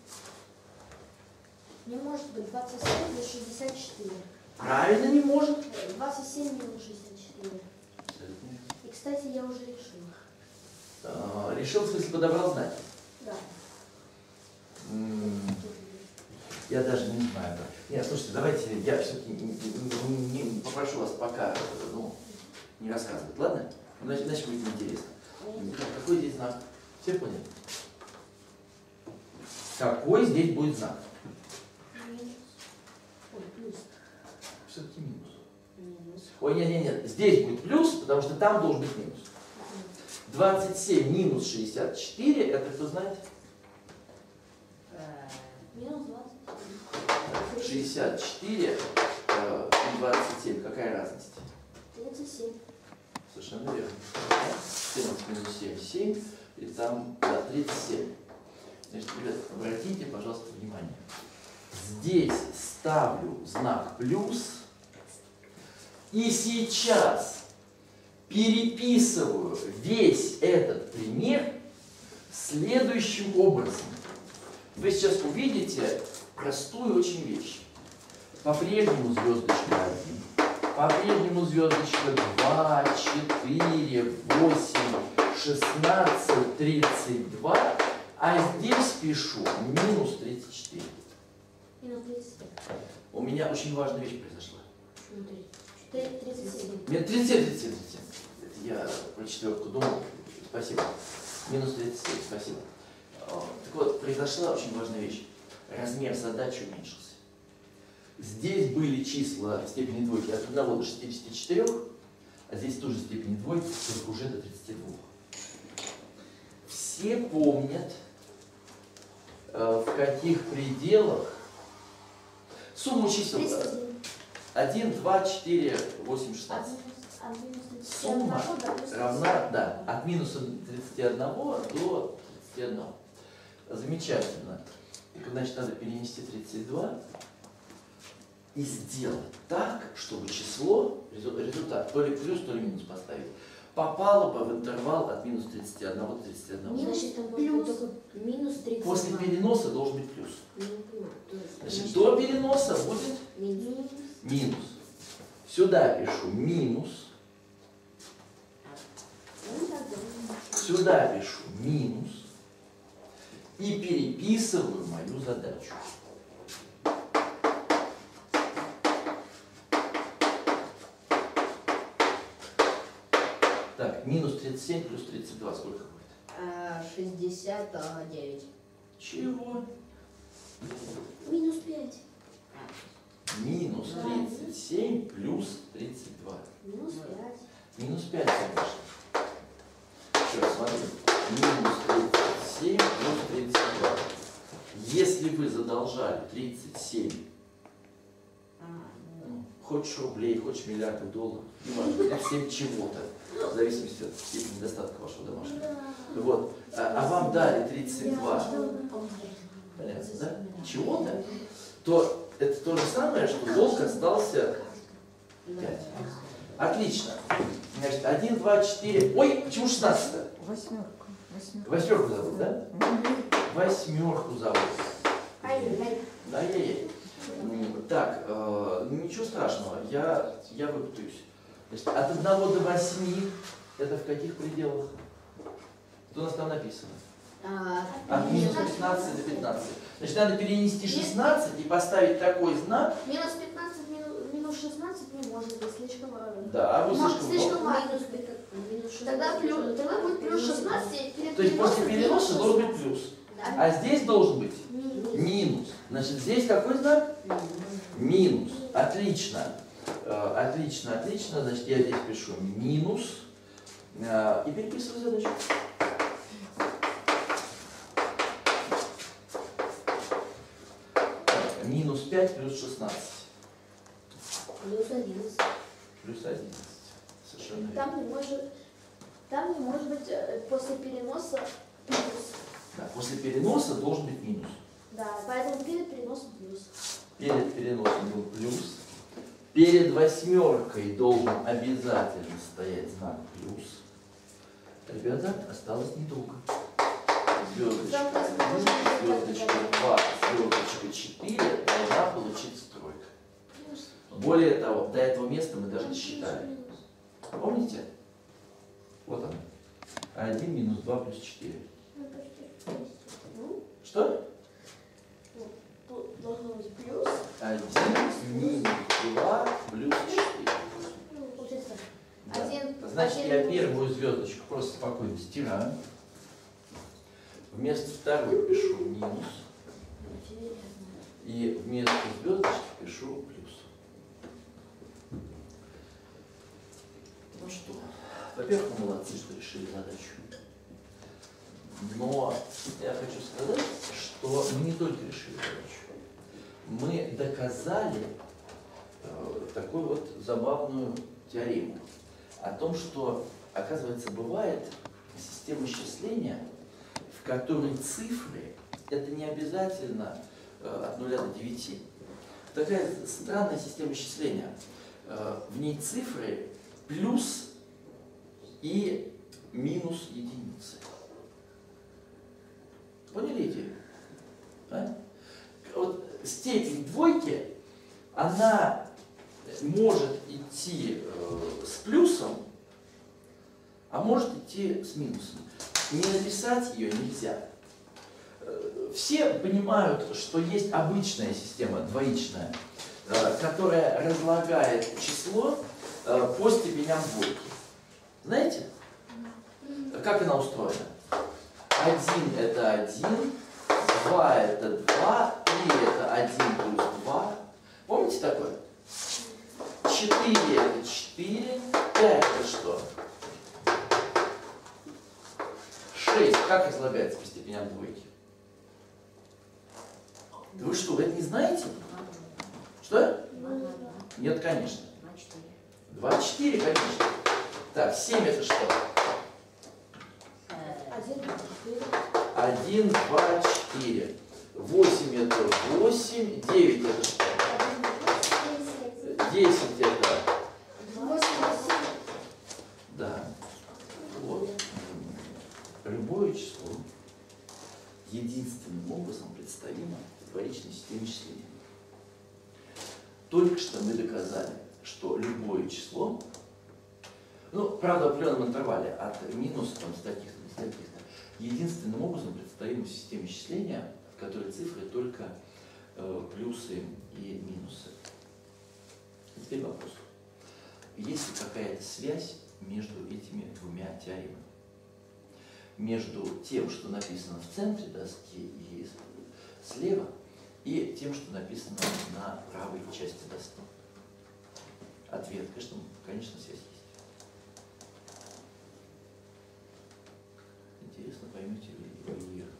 не может быть двадцать семь до шестидесяти четырёх. Правильно не может. двадцать семь минус шестьдесят четыре. И, кстати, я уже решила. А, решил, в смысле, подобрал знаки? Да. М, Я даже не знаю. Нет, слушайте, давайте я все-таки не, не- не попрошу вас пока ну, не рассказывать, ладно? Иначе, иначе будет неинтересно. Какой здесь знак? Все поняли? Какой здесь будет знак? Ой, плюс. Все-таки минус. Минус. Ой, нет, нет, нет, здесь будет плюс, потому что там должен быть минус. двадцать семь минус шестьдесят четыре, это кто знает? А, Минус двадцать. шестьдесят четыре э, и двадцать семь. Какая разность? тридцать семь. Совершенно верно. четырнадцать минус семь, семь. И там да, тридцать семь. Значит, ребят, обратите, пожалуйста, внимание. Здесь ставлю знак плюс. И сейчас переписываю весь этот пример следующим образом. Вы сейчас увидите простую очень вещь. По-прежнему звездочка один, по-прежнему звездочка два, четыре, восемь, шестнадцать, тридцать два, а здесь пишу минус тридцать четыре. Минус тридцать семь. У меня очень важная вещь произошла. тридцать семь. Нет, тридцать семь, тридцать семь, тридцать семь. Это я про четверку думал. Спасибо. Минус тридцать семь, спасибо. Так вот, произошла очень важная вещь. Размер задачи уменьшился. Здесь были числа степени двойки от одного до шестидесяти четырёх, а здесь тоже степени двойки, только уже до тридцати двух. Все помнят, в каких пределах сумму чисел один, два, четыре, восемь, шестнадцать. Сумма равна, да, от минуса тридцати одного до тридцати одного. Замечательно. Значит, надо перенести тридцать два и сделать так, чтобы число, результат, то ли плюс, то ли минус поставить, попало бы в интервал от минус тридцати одного до тридцати одного. Значит, там будет только минус тридцать два. После переноса должен быть плюс. Не понимаю. То есть, Значит, значит, до переноса будет минус. минус. Сюда пишу минус. Сюда пишу минус. И переписываю мою задачу. Так, минус тридцать семь плюс тридцать два сколько будет? шестьдесят девять. Чего? Минус пять. Минус тридцать семь плюс тридцать два. Минус пять. Минус пять, конечно. Еще смотри. Минус тридцать семь плюс тридцать два. Если вы задолжали тридцать семь, ну, хочешь рублей, хочешь миллиардов долларов, не важно, тридцать семь чего-то, в зависимости от степени достатка вашего домашнего. Вот. А, а вам дали тридцать два, понятно, да? Чего-то, то это то же самое, что долг остался пять. Отлично. Значит, один, два, четыре. Ой, почему шестнадцать-то? Восьмерку. Восьмерку. Восьмерку зовут, да? Восьмерку зовут. Ай-яй. Ай-яй-яй. Так, э, ничего страшного, я, я выпутаюсь. Значит, от одного до восьми, это в каких пределах? Что у нас там написано? От минус шестнадцати до пятнадцати. Значит, надо перенести шестнадцать и поставить такой знак. Минус пятнадцать, минус, минус шестнадцать не может быть слишком. Да, вы Мам, слишком слишком много. мало. Тогда, плюс, тогда будет плюс шестнадцать. и перед То есть после переносом переноса должен быть плюс. Да. А здесь должен быть Минус. минус. Значит, здесь какой знак? Минус. Отлично. Э, Отлично, отлично. Значит, я здесь пишу минус. Э, И переписываю задачу. Так, минус пять плюс шестнадцать. Плюс одиннадцать. Плюс одиннадцать. Совершенно верно. Там не может, там не может быть э, после переноса плюс. Да, после переноса должен быть минус. Да, поэтому перед переносом плюс. Перед переносом был плюс. Перед восьмеркой должен обязательно стоять знак плюс. Ребята, осталось недолго. Звездочка один, звездочка два, звездочка четыре должна получиться тройка. Более того, до этого места мы даже не считали. Помните? Вот он. один минус два плюс четыре. Что? Должно быть плюс. один минус два плюс четыре. Получается Да. один. Значит, один я минус- первую звездочку просто спокойно стираю. Вместо второй пишу минус. И вместо звездочки пишу плюс. Ну что, во-первых, мы молодцы, что решили задачу. Но я хочу сказать, что мы не только решили задачу. мы доказали э, такую вот забавную теорему о том, что, оказывается, бывает система счисления, в которой цифры это не обязательно э, от нуля до девяти. Такая странная система счисления. Э, в ней цифры плюс и минус единицы. Поняли идею? А? Вот степень двойки, она может идти э, с плюсом, а может идти с минусом. Не написать ее нельзя. Э, все понимают, что есть обычная система, двоичная, э, которая разлагает число э, по степеням двойки. Знаете, как она устроена? один это один, два это два, три это один плюс два. Помните такое? четыре это четыре, пять это что? шесть. Как разлагается по степеням двойки? Да вы что, вы это не знаете? Что? Нет, конечно. два, четыре, конечно. Так, семь это что? один, два, четыре. восемь это восемь. девять это что? десять это? Да. Вот. Любое число единственным образом представимо в двоичной системе числения. Только что мы доказали, что любое число, ну, правда, в определенном интервале, от минуса там, с таких-то до таких-то, единственным образом представимо в системе числения, в которой цифры только э, плюсы и минусы. И теперь вопрос. Есть ли какая-то связь между этими двумя теоремами? Между тем, что написано в центре доски и слева, и тем, что написано на правой части доски? Ответ, конечно, конечно, связь есть. Интересно, поймете ли вы ее?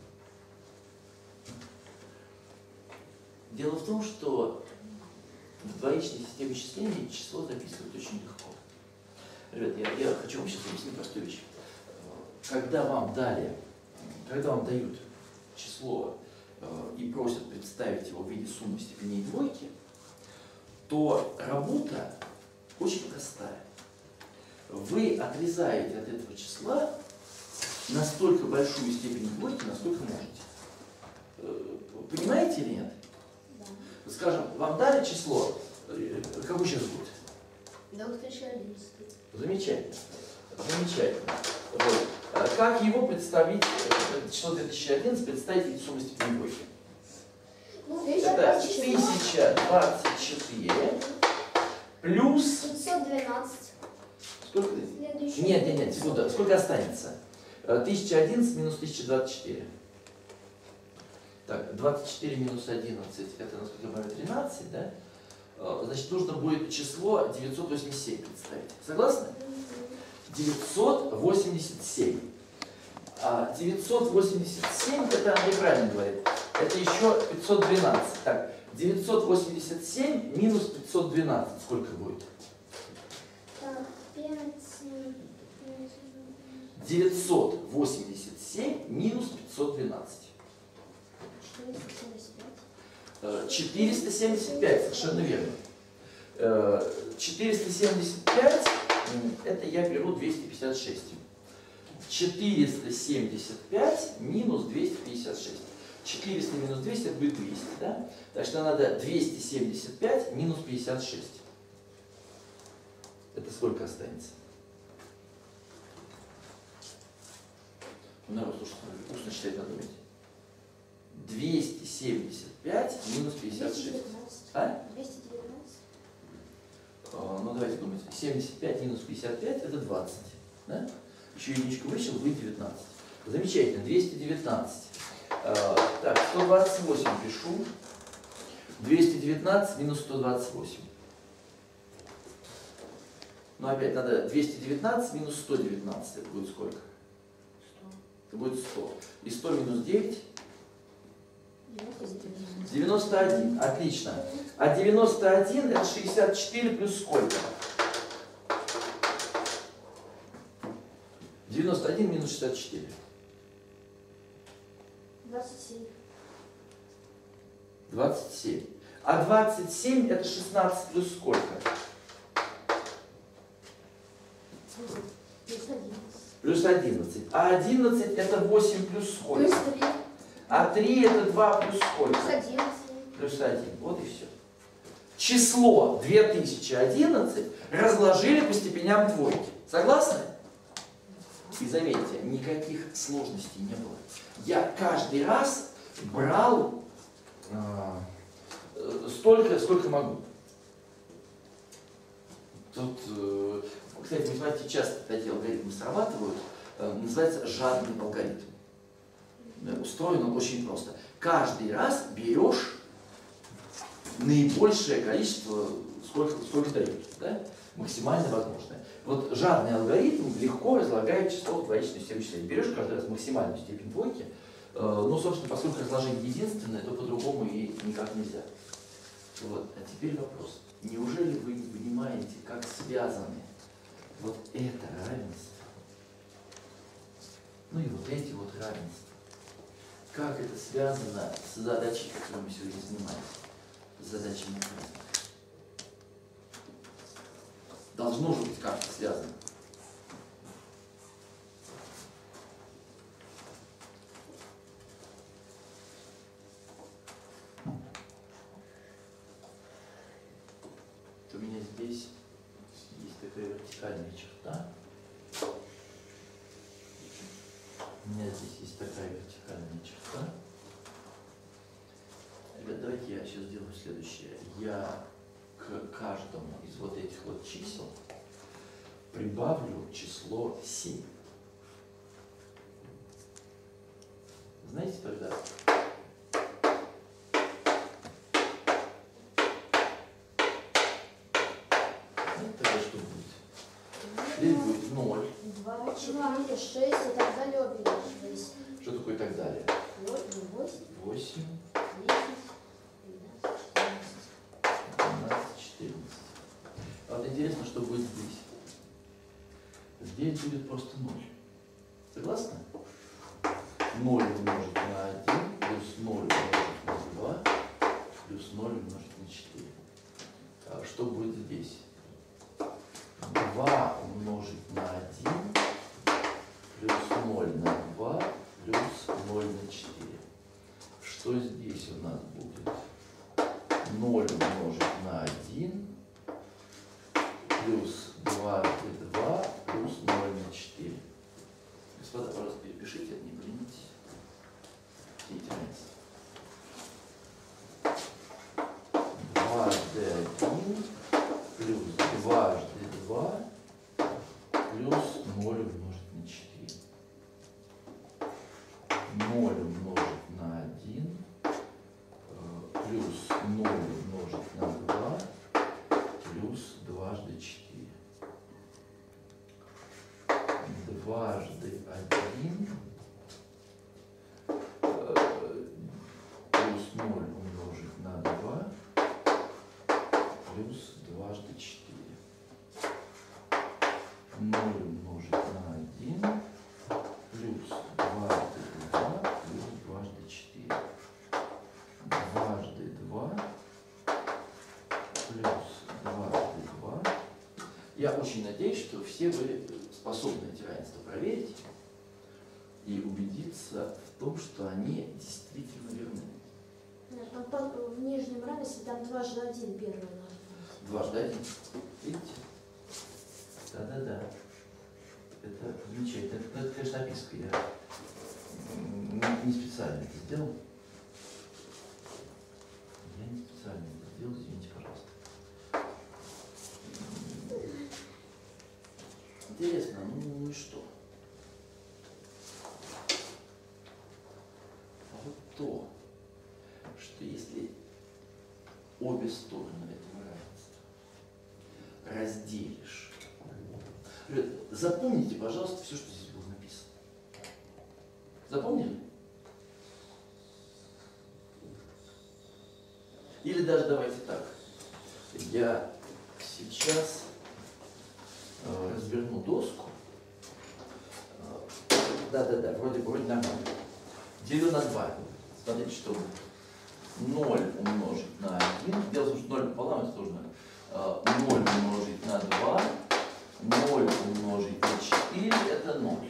Дело в том, что в двоичной системе числения число записывать очень легко. Ребят, я, я хочу вам сейчас объяснить простую вещь. Когда вам дали, когда вам дают число э, и просят представить его в виде суммы степеней двойки, то работа очень простая. Вы отрезаете от этого числа настолько большую степень двойки, насколько можете. Э, понимаете или нет? Да. Скажем, вам дали число, э, какой сейчас будет? две тысячи одиннадцать. Замечательно. Замечательно. Вот. Как его представить, число две тысячи одиннадцать, представить в виде суммы степени двойки? Ну, это тысяча двадцать четыре плюс... пятьсот двенадцать. Сколько? Следующий. Нет, нет, нет, секунду. Сколько останется? тысяча одиннадцать минус тысяча двадцать четыре. Так, двадцать четыре минус одиннадцать, это, насколько я понимаю, тринадцать, да? Значит, нужно будет число девятьсот восемьдесят семь представить. Согласны? девятьсот восемьдесят семь. А девятьсот восемьдесят семь, это Андрей правильно говорит, это еще пятьсот двенадцать. Так, девятьсот восемьдесят семь минус пятьсот двенадцать, сколько будет? Так, пять... девятьсот восемьдесят семь минус пятьсот двенадцать. четыреста семьдесят пять, совершенно верно. четыреста семьдесят пять, это я беру двести пятьдесят шесть. четыреста семьдесят пять минус двести пятьдесят шесть. четыреста минус двести, это будет двести, да? Так что надо двести семьдесят пять минус пятьдесят шесть. Это сколько останется? Ну, народ, слушайте, устно считать надо уметь. двести семьдесят пять минус пятьдесят шесть. А? двести девятнадцать. А, ну, давайте думать. семьдесят пять минус пятьдесят пять это двадцать. Да? Еще единичку вычел, будет девятнадцать. Замечательно, двести девятнадцать. А, так, сто двадцать восемь пишу. двести девятнадцать минус сто двадцать восемь. Ну, опять надо двести девятнадцать минус сто девятнадцать. Это будет сколько? сто. Это будет сто. И сто минус девять? девяносто один. Отлично. А девяносто один это шестьдесят четыре плюс сколько? девяносто один минус шестьдесят четыре. двадцать семь. двадцать семь. А двадцать семь это шестнадцать плюс сколько? Плюс одиннадцать. Плюс одиннадцать. А одиннадцать это восемь плюс сколько? Плюс три. А три это два плюс сколько? Плюс одиннадцать. Плюс один. Вот и все. Число две тысячи одиннадцать разложили по степеням двойки. Согласны? И заметьте, никаких сложностей не было. Я каждый раз брал э, столько, сколько могу. Тут, э, кстати, в математике часто такие алгоритмы срабатывают. Э, называется жадный алгоритм. Э, устроен он очень просто. Каждый раз берешь наибольшее количество, сколько, сколько дают, да? Максимально возможное. Вот жадный алгоритм легко разлагает число в двоичную систему числений. Берешь каждый раз максимальную степень двойки, э, ну, собственно, поскольку разложение единственное, то по-другому и никак нельзя. Вот. А теперь вопрос. Неужели вы не понимаете, как связаны вот это равенство, ну и вот эти вот равенства? Как это связано с задачей, которую мы сегодня занимаемся? С задачей математики. Должно же быть как-то связано. У меня здесь есть такая вертикальная черта. У меня здесь есть такая вертикальная черта. Ребят, давайте я сейчас сделаю следующее. Я к каждому из вот этих вот чисел прибавлю число семь. Знаете тогда? Знаете тогда, что будет? Здесь будет ноль. два, четыре, шесть и так далее. Объединить. Что такое и так далее? восемь, восемь, десять, двенадцать, двенадцать, четырнадцать. А вот интересно, что будет здесь. Здесь будет просто ноль. Согласны? ноль умножить на один плюс ноль умножить на два плюс ноль умножить на четыре. А что будет здесь? два умножить на один плюс ноль на два плюс ноль на четыре. Что здесь у нас будет? ноль умножить на один плюс дважды два плюс ноль на четыре. Господа, пожалуйста, перепишите, это не поленитесь. Все эти равенства. дважды один плюс дважды два плюс ноль умножить на четыре. ноль умножить на один плюс ноль умножить на два плюс дважды четыре. Дважды один плюс ноль умножить на два плюс дважды четыре. ноль умножить на один плюс дважды два плюс дважды четыре. Дважды два плюс дважды два. Я очень надеюсь, что все вы способны эти равенства проверить и убедиться в том, что они действительно верны. Нет, там по- в нижнем равенстве там дважды один первый надо. Дважды один. Видите? Да-да-да. Это замечательно. Это, это, конечно, описка. Я не, не специально это сделал. Я не специально это сделал, извините, пожалуйста. Интересно, ну, ну и что? А вот то, что если обе стороны этого равенства разделишь, запомните, пожалуйста, все, что здесь было написано. Запомнили? Или даже давайте так. Я сейчас э, разверну доску. Да-да-да, э, вроде, вроде нормально. Делю на два. Смотрите, что будет. ноль умножить на один. Дело в том, что ноль пополам это тоже ноль. Э, ноль умножить на два. ноль умножить на четыре это ноль.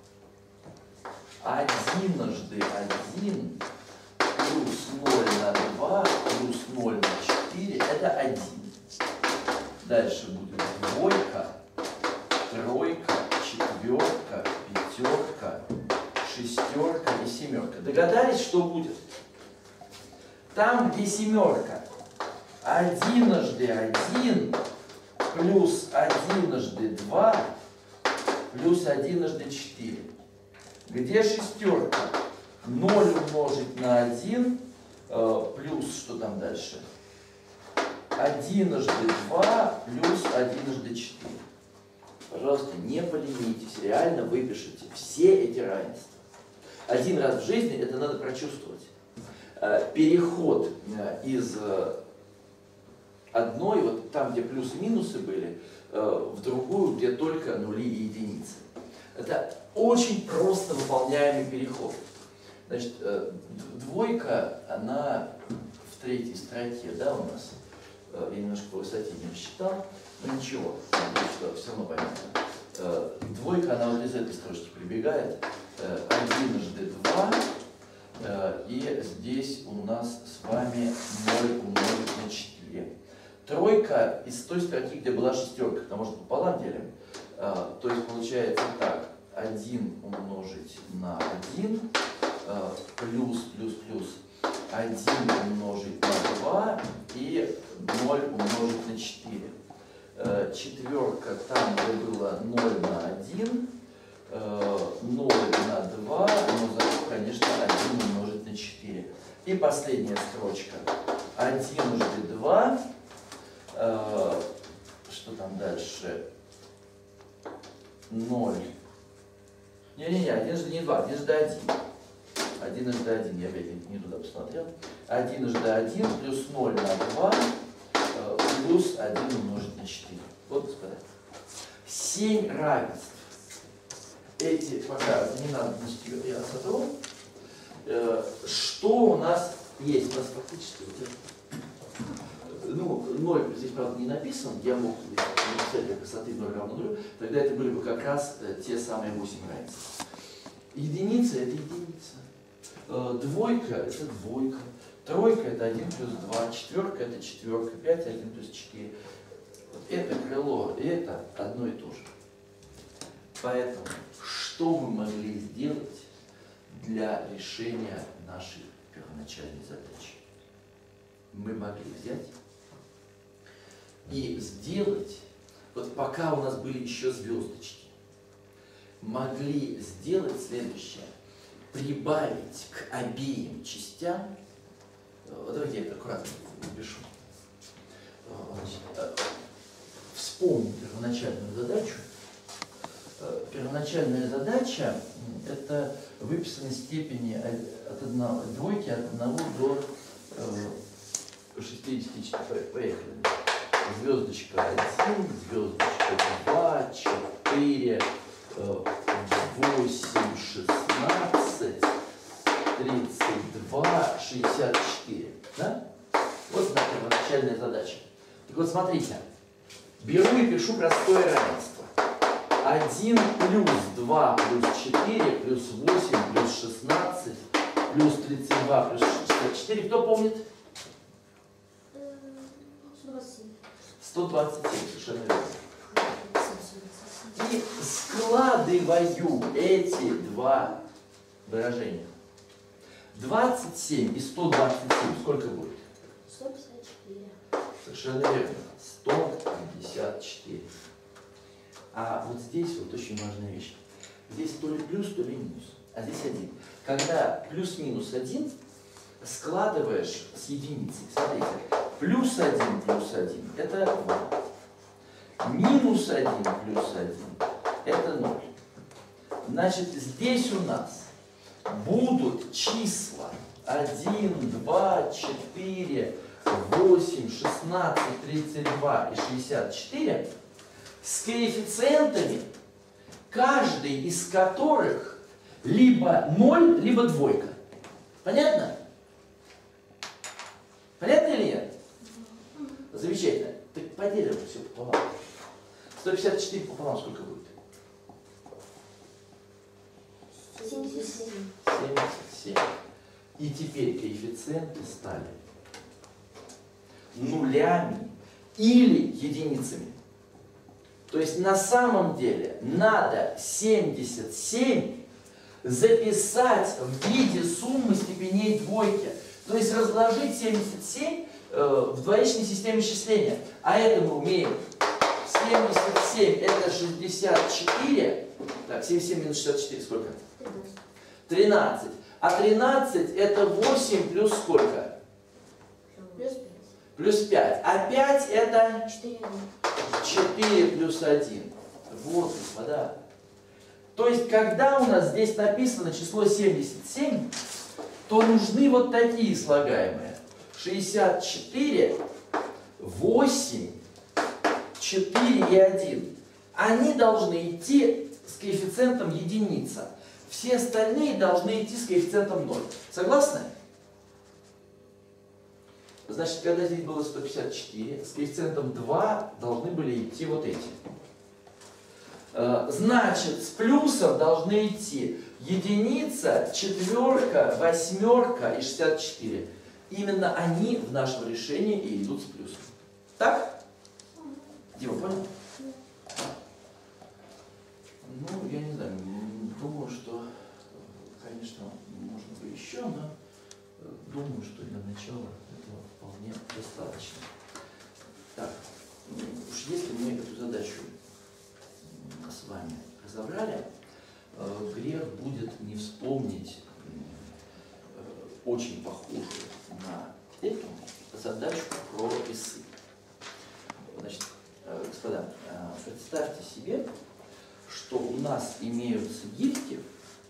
Одиножды один плюс ноль на два плюс ноль на четыре это один. Дальше будет двойка, тройка, четверка, пятерка, шестерка и семерка. Догадались, что будет? Там, где семерка, одиножды один плюс одиножды два плюс одиножды четыре. Где шестерка? ноль умножить на один э, плюс, что там дальше? одиножды два плюс одиножды четыре. Пожалуйста, не поленитесь, реально выпишите все эти равенства. Один раз в жизни это надо прочувствовать. Э, переход э, из э, одной, вот там, где плюсы и минусы были, э, в другую, где только нули и единицы. Это очень просто выполняемый переход. Значит, двойка, она в третьей строке, да, у нас, я немножко по высоте не рассчитал, но ничего, что все равно понятно. Двойка, она вот из этой строчки прибегает, одиножды два, и здесь у нас с вами ноль умножить на четыре. Тройка из той строки, где была шестерка, потому что пополам делим. То есть получается так, один умножить на один, плюс, плюс, плюс, один умножить на два и ноль умножить на четыре. Четверка там, где было ноль на один, ноль на два, но зато, конечно, один умножить на четыре. И последняя строчка. одиножды два, что там дальше? ноль. Не-не-не, одиножды не два, одиножды один. Одиножды один, я опять не туда посмотрел. Одиножды один плюс ноль на два плюс один умножить на четыре. Вот, господа. семь равенств. Эти пока не надо, значит, я сотру. Что у нас есть? У нас фактически ну, ноль здесь, правда, не написан, я мог написать для красоты ноль равно нулю, тогда это были бы как раз те самые восемь равенств. Единица – это единица. Двойка – это двойка. Тройка – это один плюс два. Четверка – это четверка. Пять – один плюс четыре. Вот это крыло и это одно и то же. Поэтому что мы могли сделать для решения нашей первоначальной задачи? Мы могли взять и сделать, вот пока у нас были еще звездочки, могли сделать следующее. Прибавить к обеим частям, давайте я это аккуратно напишу. Значит, вспомним первоначальную задачу. Первоначальная задача – это выписанные степени от одного, двойки от одного до шестидесяти четыре. Поехали. Звездочка один, звездочка два, четыре, восемь, шестнадцать, тридцать два, шестьдесят четыре. Да? Вот наша первоначальная задача. Так вот, смотрите. Беру и пишу простое равенство. один плюс два плюс четыре плюс восемь плюс шестнадцать плюс тридцать два плюс шестьдесят четыре. Кто помнит? сто двадцать семь, совершенно верно. И складываю эти два выражения. двадцать семь и сто двадцать семь сколько будет? сто пятьдесят четыре. Совершенно верно. сто пятьдесят четыре. А вот здесь вот очень важная вещь. Здесь то ли плюс, то ли минус. А здесь один. Когда плюс-минус один складываешь с единицей. Смотрите. Плюс один плюс один это два. Минус один плюс один это ноль. Значит, здесь у нас будут числа один, два, четыре, восемь, шестнадцать, тридцать два и шестьдесят четыре с коэффициентами, каждый из которых либо ноль, либо двойка. Понятно? Понятно или нет? Замечательно. Так поделим все пополам. сто пятьдесят четыре пополам сколько будет? семьдесят семь. семьдесят семь. И теперь коэффициенты стали нулями или единицами. То есть на самом деле надо семьдесят семь записать в виде суммы степеней двойки. То есть разложить семьдесят семь э, в двоичной системе счисления. А это мы умеем. семьдесят семь это шестьдесят четыре. Так, семьдесят семь минус шестьдесят четыре сколько? тринадцать. А тринадцать это восемь плюс сколько? Плюс пять. Плюс пять. А пять это четыре. четыре плюс один. Вот, господа. То есть, когда у нас здесь написано число семьдесят семь, то нужны вот такие слагаемые. шестьдесят четыре, восемь, четыре и один. Они должны идти с коэффициентом единица. Все остальные должны идти с коэффициентом ноль. Согласны? Значит, когда здесь было сто пятьдесят четыре, с коэффициентом два должны были идти вот эти. Значит, с плюсом должны идти единица, четверка, восьмерка и шестьдесят четыре. Именно они в нашем решении и идут с плюсом. Так? Дима, понял? Ну, я не знаю, думаю, что, конечно, можно бы еще, но думаю, что для начала этого вполне достаточно. Так, уж если мы эту задачу с вами разобрали, грех будет не вспомнить очень похожую на эту задачку про весы. Значит, господа, представьте себе, что у нас имеются гирьки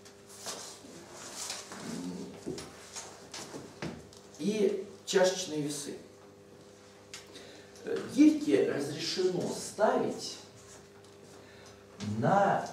и чашечные весы. Гирьки разрешено ставить на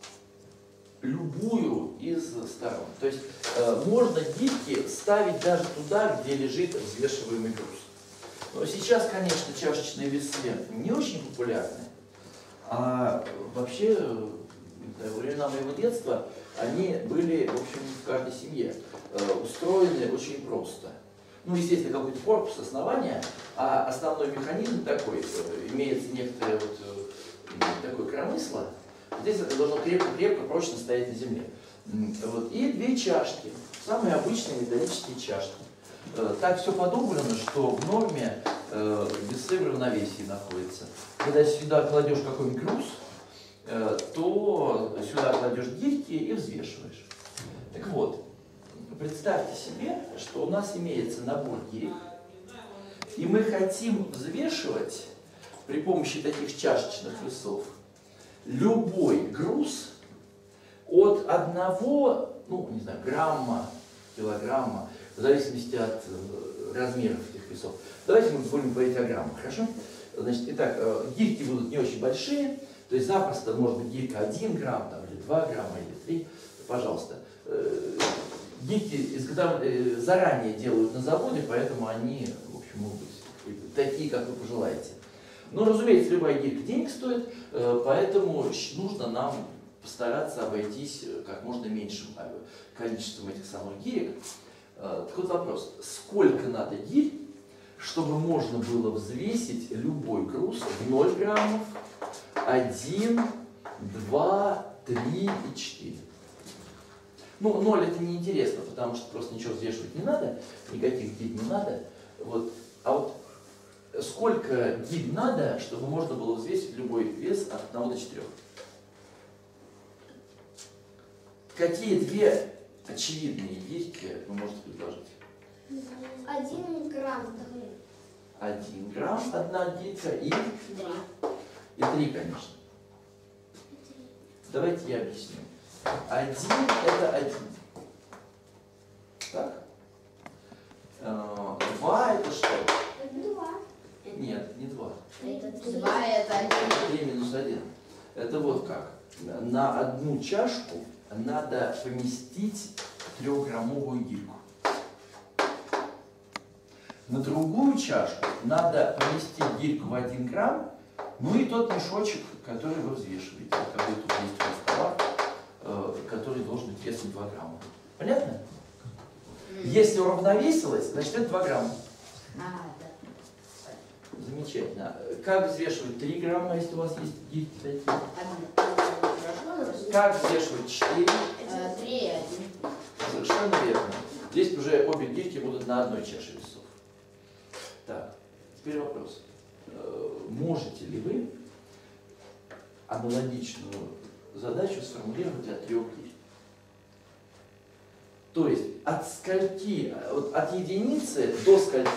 любую из сторон. То есть э, можно гирьки ставить даже туда, где лежит взвешиваемый груз. Но сейчас, конечно, чашечные весы не очень популярны. А вообще, во времена моего детства, они были, в общем, в каждой семье э, устроены очень просто. Ну, естественно, какой-то корпус, основания, а основной механизм такой, э, имеется некоторое вот, э, такое коромысло. Здесь это должно крепко-крепко, прочно стоять на земле. Вот. И две чашки, самые обычные металлические чашки. Э, так все подобрано, что в норме э, весы в равновесии находятся. Когда сюда кладешь какой-нибудь груз, э, то сюда кладешь гирьки и взвешиваешь. Так вот, представьте себе, что у нас имеется набор гирек, и мы хотим взвешивать при помощи таких чашечных весов любой груз от одного, ну, не знаю, грамма, килограмма, в зависимости от размеров этих весов. Давайте мы будем говорить о граммах, хорошо? Значит, итак, гирьки будут не очень большие, то есть запросто может быть гирька один грамм, там, или два грамма, или три, пожалуйста. Гирьки заранее делают на заводе, поэтому они, в общем, могут быть такие, как вы пожелаете. Но, разумеется, любая гирька денег стоит, поэтому нужно нам постараться обойтись как можно меньшим количеством этих самых гирек. Так вот вопрос, сколько надо гирь, чтобы можно было взвесить любой груз в ноль граммов, один, два, три и четыре? Ну, ноль это неинтересно, потому что просто ничего взвешивать не надо, никаких гирь не надо. Вот. А вот сколько гирь надо, чтобы можно было взвесить любой вес от одного до четырёх? Какие две очевидные гирьки вы можете предложить? Один грамм. Один грамм, одна гирька и... И три, конечно. Давайте я объясню. Один это один. Так? Два это что? Два это один. три минус один. Это вот как. На одну чашку надо поместить трехграммовую гирьку. На другую чашку надо поместить гирьку в один грамм, ну и тот мешочек, который вы взвешиваете, который тут есть у стола, э, который должен быть весом два грамма. Понятно? Если уравновесилось, значит это два грамма. А, да. Замечательно. Как взвешивать три грамма, если у вас есть гирьки такие? Один. Как взвешивать четыре? Э, Три и один. Совершенно верно. Здесь уже обе гирьки будут на одной чаше весов. Так, теперь вопрос. Э, Можете ли вы аналогичную задачу сформулировать для трех гирь? То есть от скольки, вот от единицы до скольки?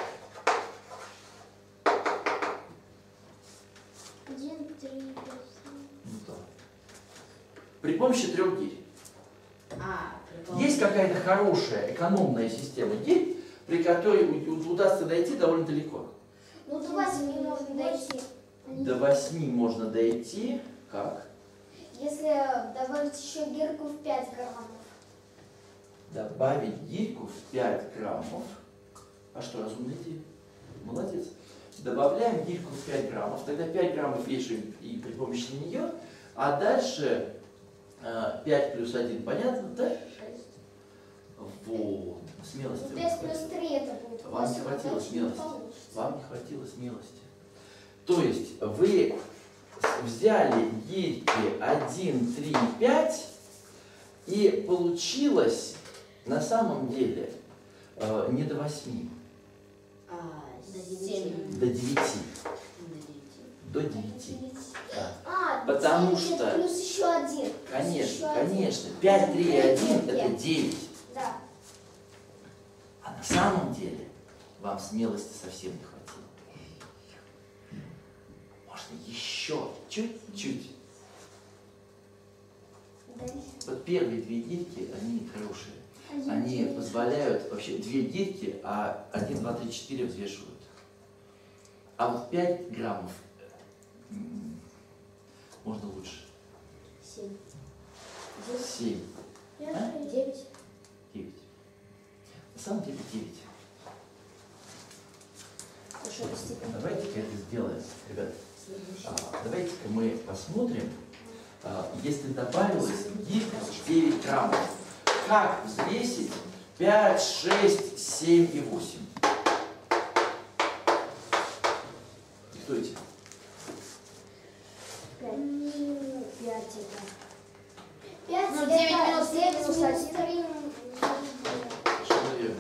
Один, три, пять. Ну, да. При помощи трех гирь. А, прикол. Есть какая-то хорошая экономная система гирь, при которой у- удастся дойти довольно далеко. Ну, до восьми можно дойти. До восьми можно дойти. Как? Если добавить еще гирьку в пять граммов. Добавить гирьку в пять граммов. А что, разумная идея? Молодец. Добавляем гирьку в пять граммов, тогда пять граммов вешаем и при помощи нее, а дальше э, пять плюс один, понятно, да? Шесть. Вот. Смелости. Ну, вам пять плюс хватило. три это будет Вам не восемь, а хватило дальше не смелости. получится. Вам не хватило смелости. То есть вы взяли гирьки один, три, пять, и получилось на самом деле э, не до восьми, А, До семь. до девяти. До девяти. До девяти. Да. А, Потому девять что- плюс еще один. Конечно, Еще один. конечно. пять, три и один Девять. это девять. Да. А на самом деле вам смелости совсем не хватило. Можно еще чуть-чуть. Дальше. Вот первые две гирьки, они хорошие. Один, Они девять. позволяют вообще две гирьки, а один, два, три, четыре взвешивают. А вот пять граммов м, можно лучше. Семь. семь, Я- Девять. девять. На самом деле девять. Хорошо, постепенно. Давайте-ка это сделаем, ребят. Следующий. А, Давайте-ка мы посмотрим, а, если добавилось гирька в девять граммов, как взвесить пять, шесть, семь и восемь? Диктуйте. М, Пять это. Пять Ну, это девять минус три девять минус минус один. три минус один. Совершенно верно.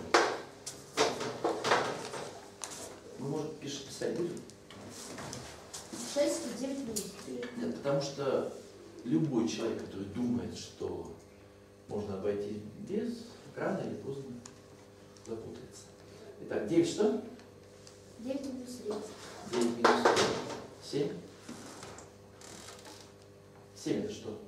Мы, может, пишем, писать будем? Шесть и девять минус три. Нет, потому что любой человек, который думает, что можно обойтись без, рано или поздно запутается. Итак, девять что? Девять минус три. девять минус семь. семь это что?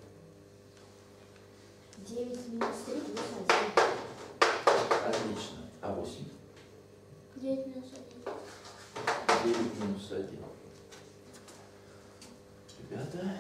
Девять минус три плюс один. Отлично. А восемь? девять минус один. девять минус один. Ребята.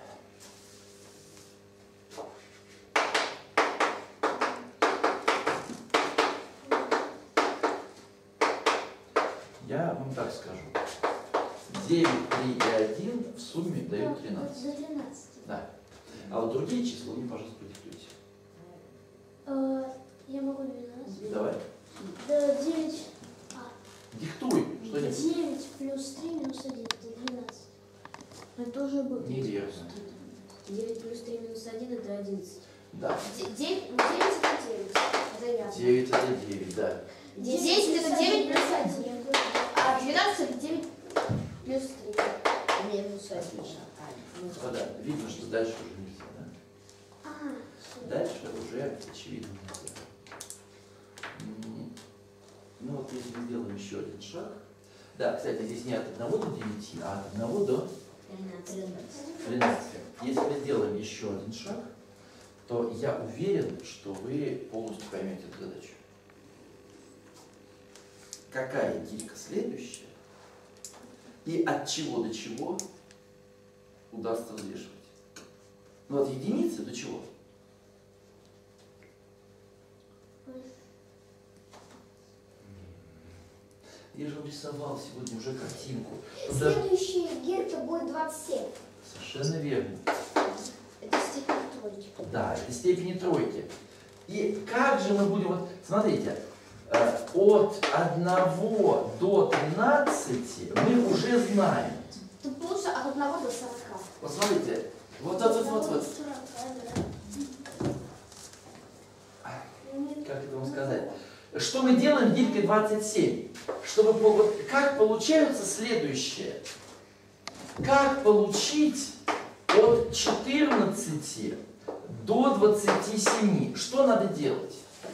Я вам так скажу. девять, три и один в сумме дают тринадцать. До тринадцати. Да. А вот другие числа вы, пожалуйста, продиктуйте. Э, Я могу двенадцать. Давай. Да, девять. А, Диктуй что-нибудь. девять плюс три минус один это двенадцать. Это уже было. Неверно. Девять плюс три минус один это одиннадцать. Да. Девять это девять. Это ясно. девять это девять, да. Десять это девять плюс один. один. А двенадцать это девять плюс три. Минус один. Господа, видно, что дальше уже нельзя, да? А, Дальше уже очевидно нельзя. М, Ну вот если мы сделаем еще один шаг. Да, кстати, здесь не от одного до девяти, а от одного до тринадцати. Если мы сделаем еще один шаг, то я уверен, что вы полностью поймете эту задачу. Какая гирька следующая И от чего до чего удастся взвешивать? Ну, от единицы до чего? Я же рисовал сегодня уже картинку. Даже... Следующий герта будет двадцать семь. Совершенно верно. Это степень тройки. Да, это степени тройки. И как же мы будем... Вот, смотрите, э, от одного до тринадцати мы уже знаем. Тут получится от одного до сорока. Вот смотрите, вот вот вот вот. вот. Как это вам сказать? Что мы делаем в гирьке двадцать семь? Чтобы, вот, как получаются следующее? Как получить от четырнадцати до двадцати семи? Что надо делать?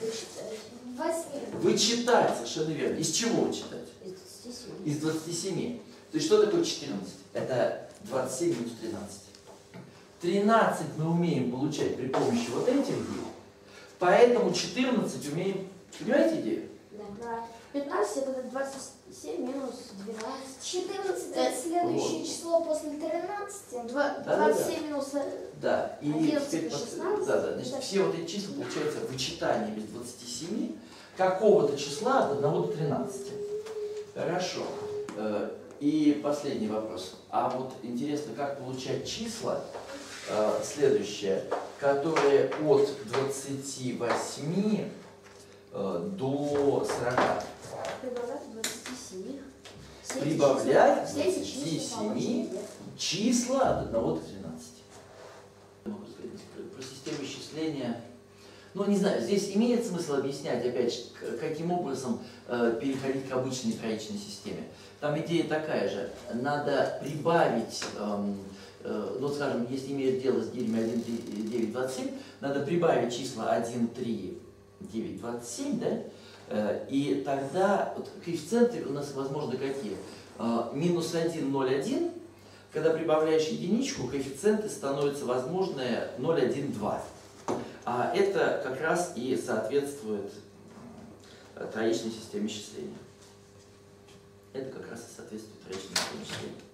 Вычитать, совершенно верно. Из чего вычитать? Из двадцати семи. Из двадцати семи. То есть что такое четырнадцать? Это двадцать семь минус тринадцать. тринадцать мы умеем получать при помощи вот этих дел. Поэтому четырнадцать умеем... Понимаете идею? Да. пятнадцать это двадцать семь минус двенадцать. четырнадцать это следующее Вот. число после тринадцати. Два- Да, двадцать да, семь минус... Да, и одиннадцать теперь это пос- шестнадцать. да, да, значит, все вот эти числа получаются вычитанием из двадцати семи какого-то числа от одного до тринадцати. Хорошо. Э, И последний вопрос. А вот интересно, как получать числа, э, следующее, которые от двадцати восьми э, до сорока. Прибавлять к двадцати семи. Все эти Прибавлять числа- все эти двадцати числа семи получены. числа от одного до тринадцати. Могу сказать, про, про систему исчисления. Ну, не знаю, здесь имеет смысл объяснять, опять же, к- каким образом э, переходить к обычной троичной системе. Там идея такая же. Надо прибавить, эм, э, ну, скажем, если имеет дело с гирями один, три, девять, двадцать семь, надо прибавить числа один, три, девять, двадцать семь, да? Э, и тогда вот, коэффициенты у нас возможны какие? Э, минус один, ноль, один. Когда прибавляешь единичку, коэффициенты становятся возможные ноль, один, два. А это как раз и соответствует э, троичной системе исчисления. Это как раз и соответствует троичной системе исчисления.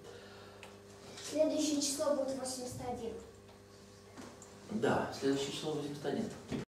Следующее число будет восемьдесят один. Да, следующее число восемьдесят один.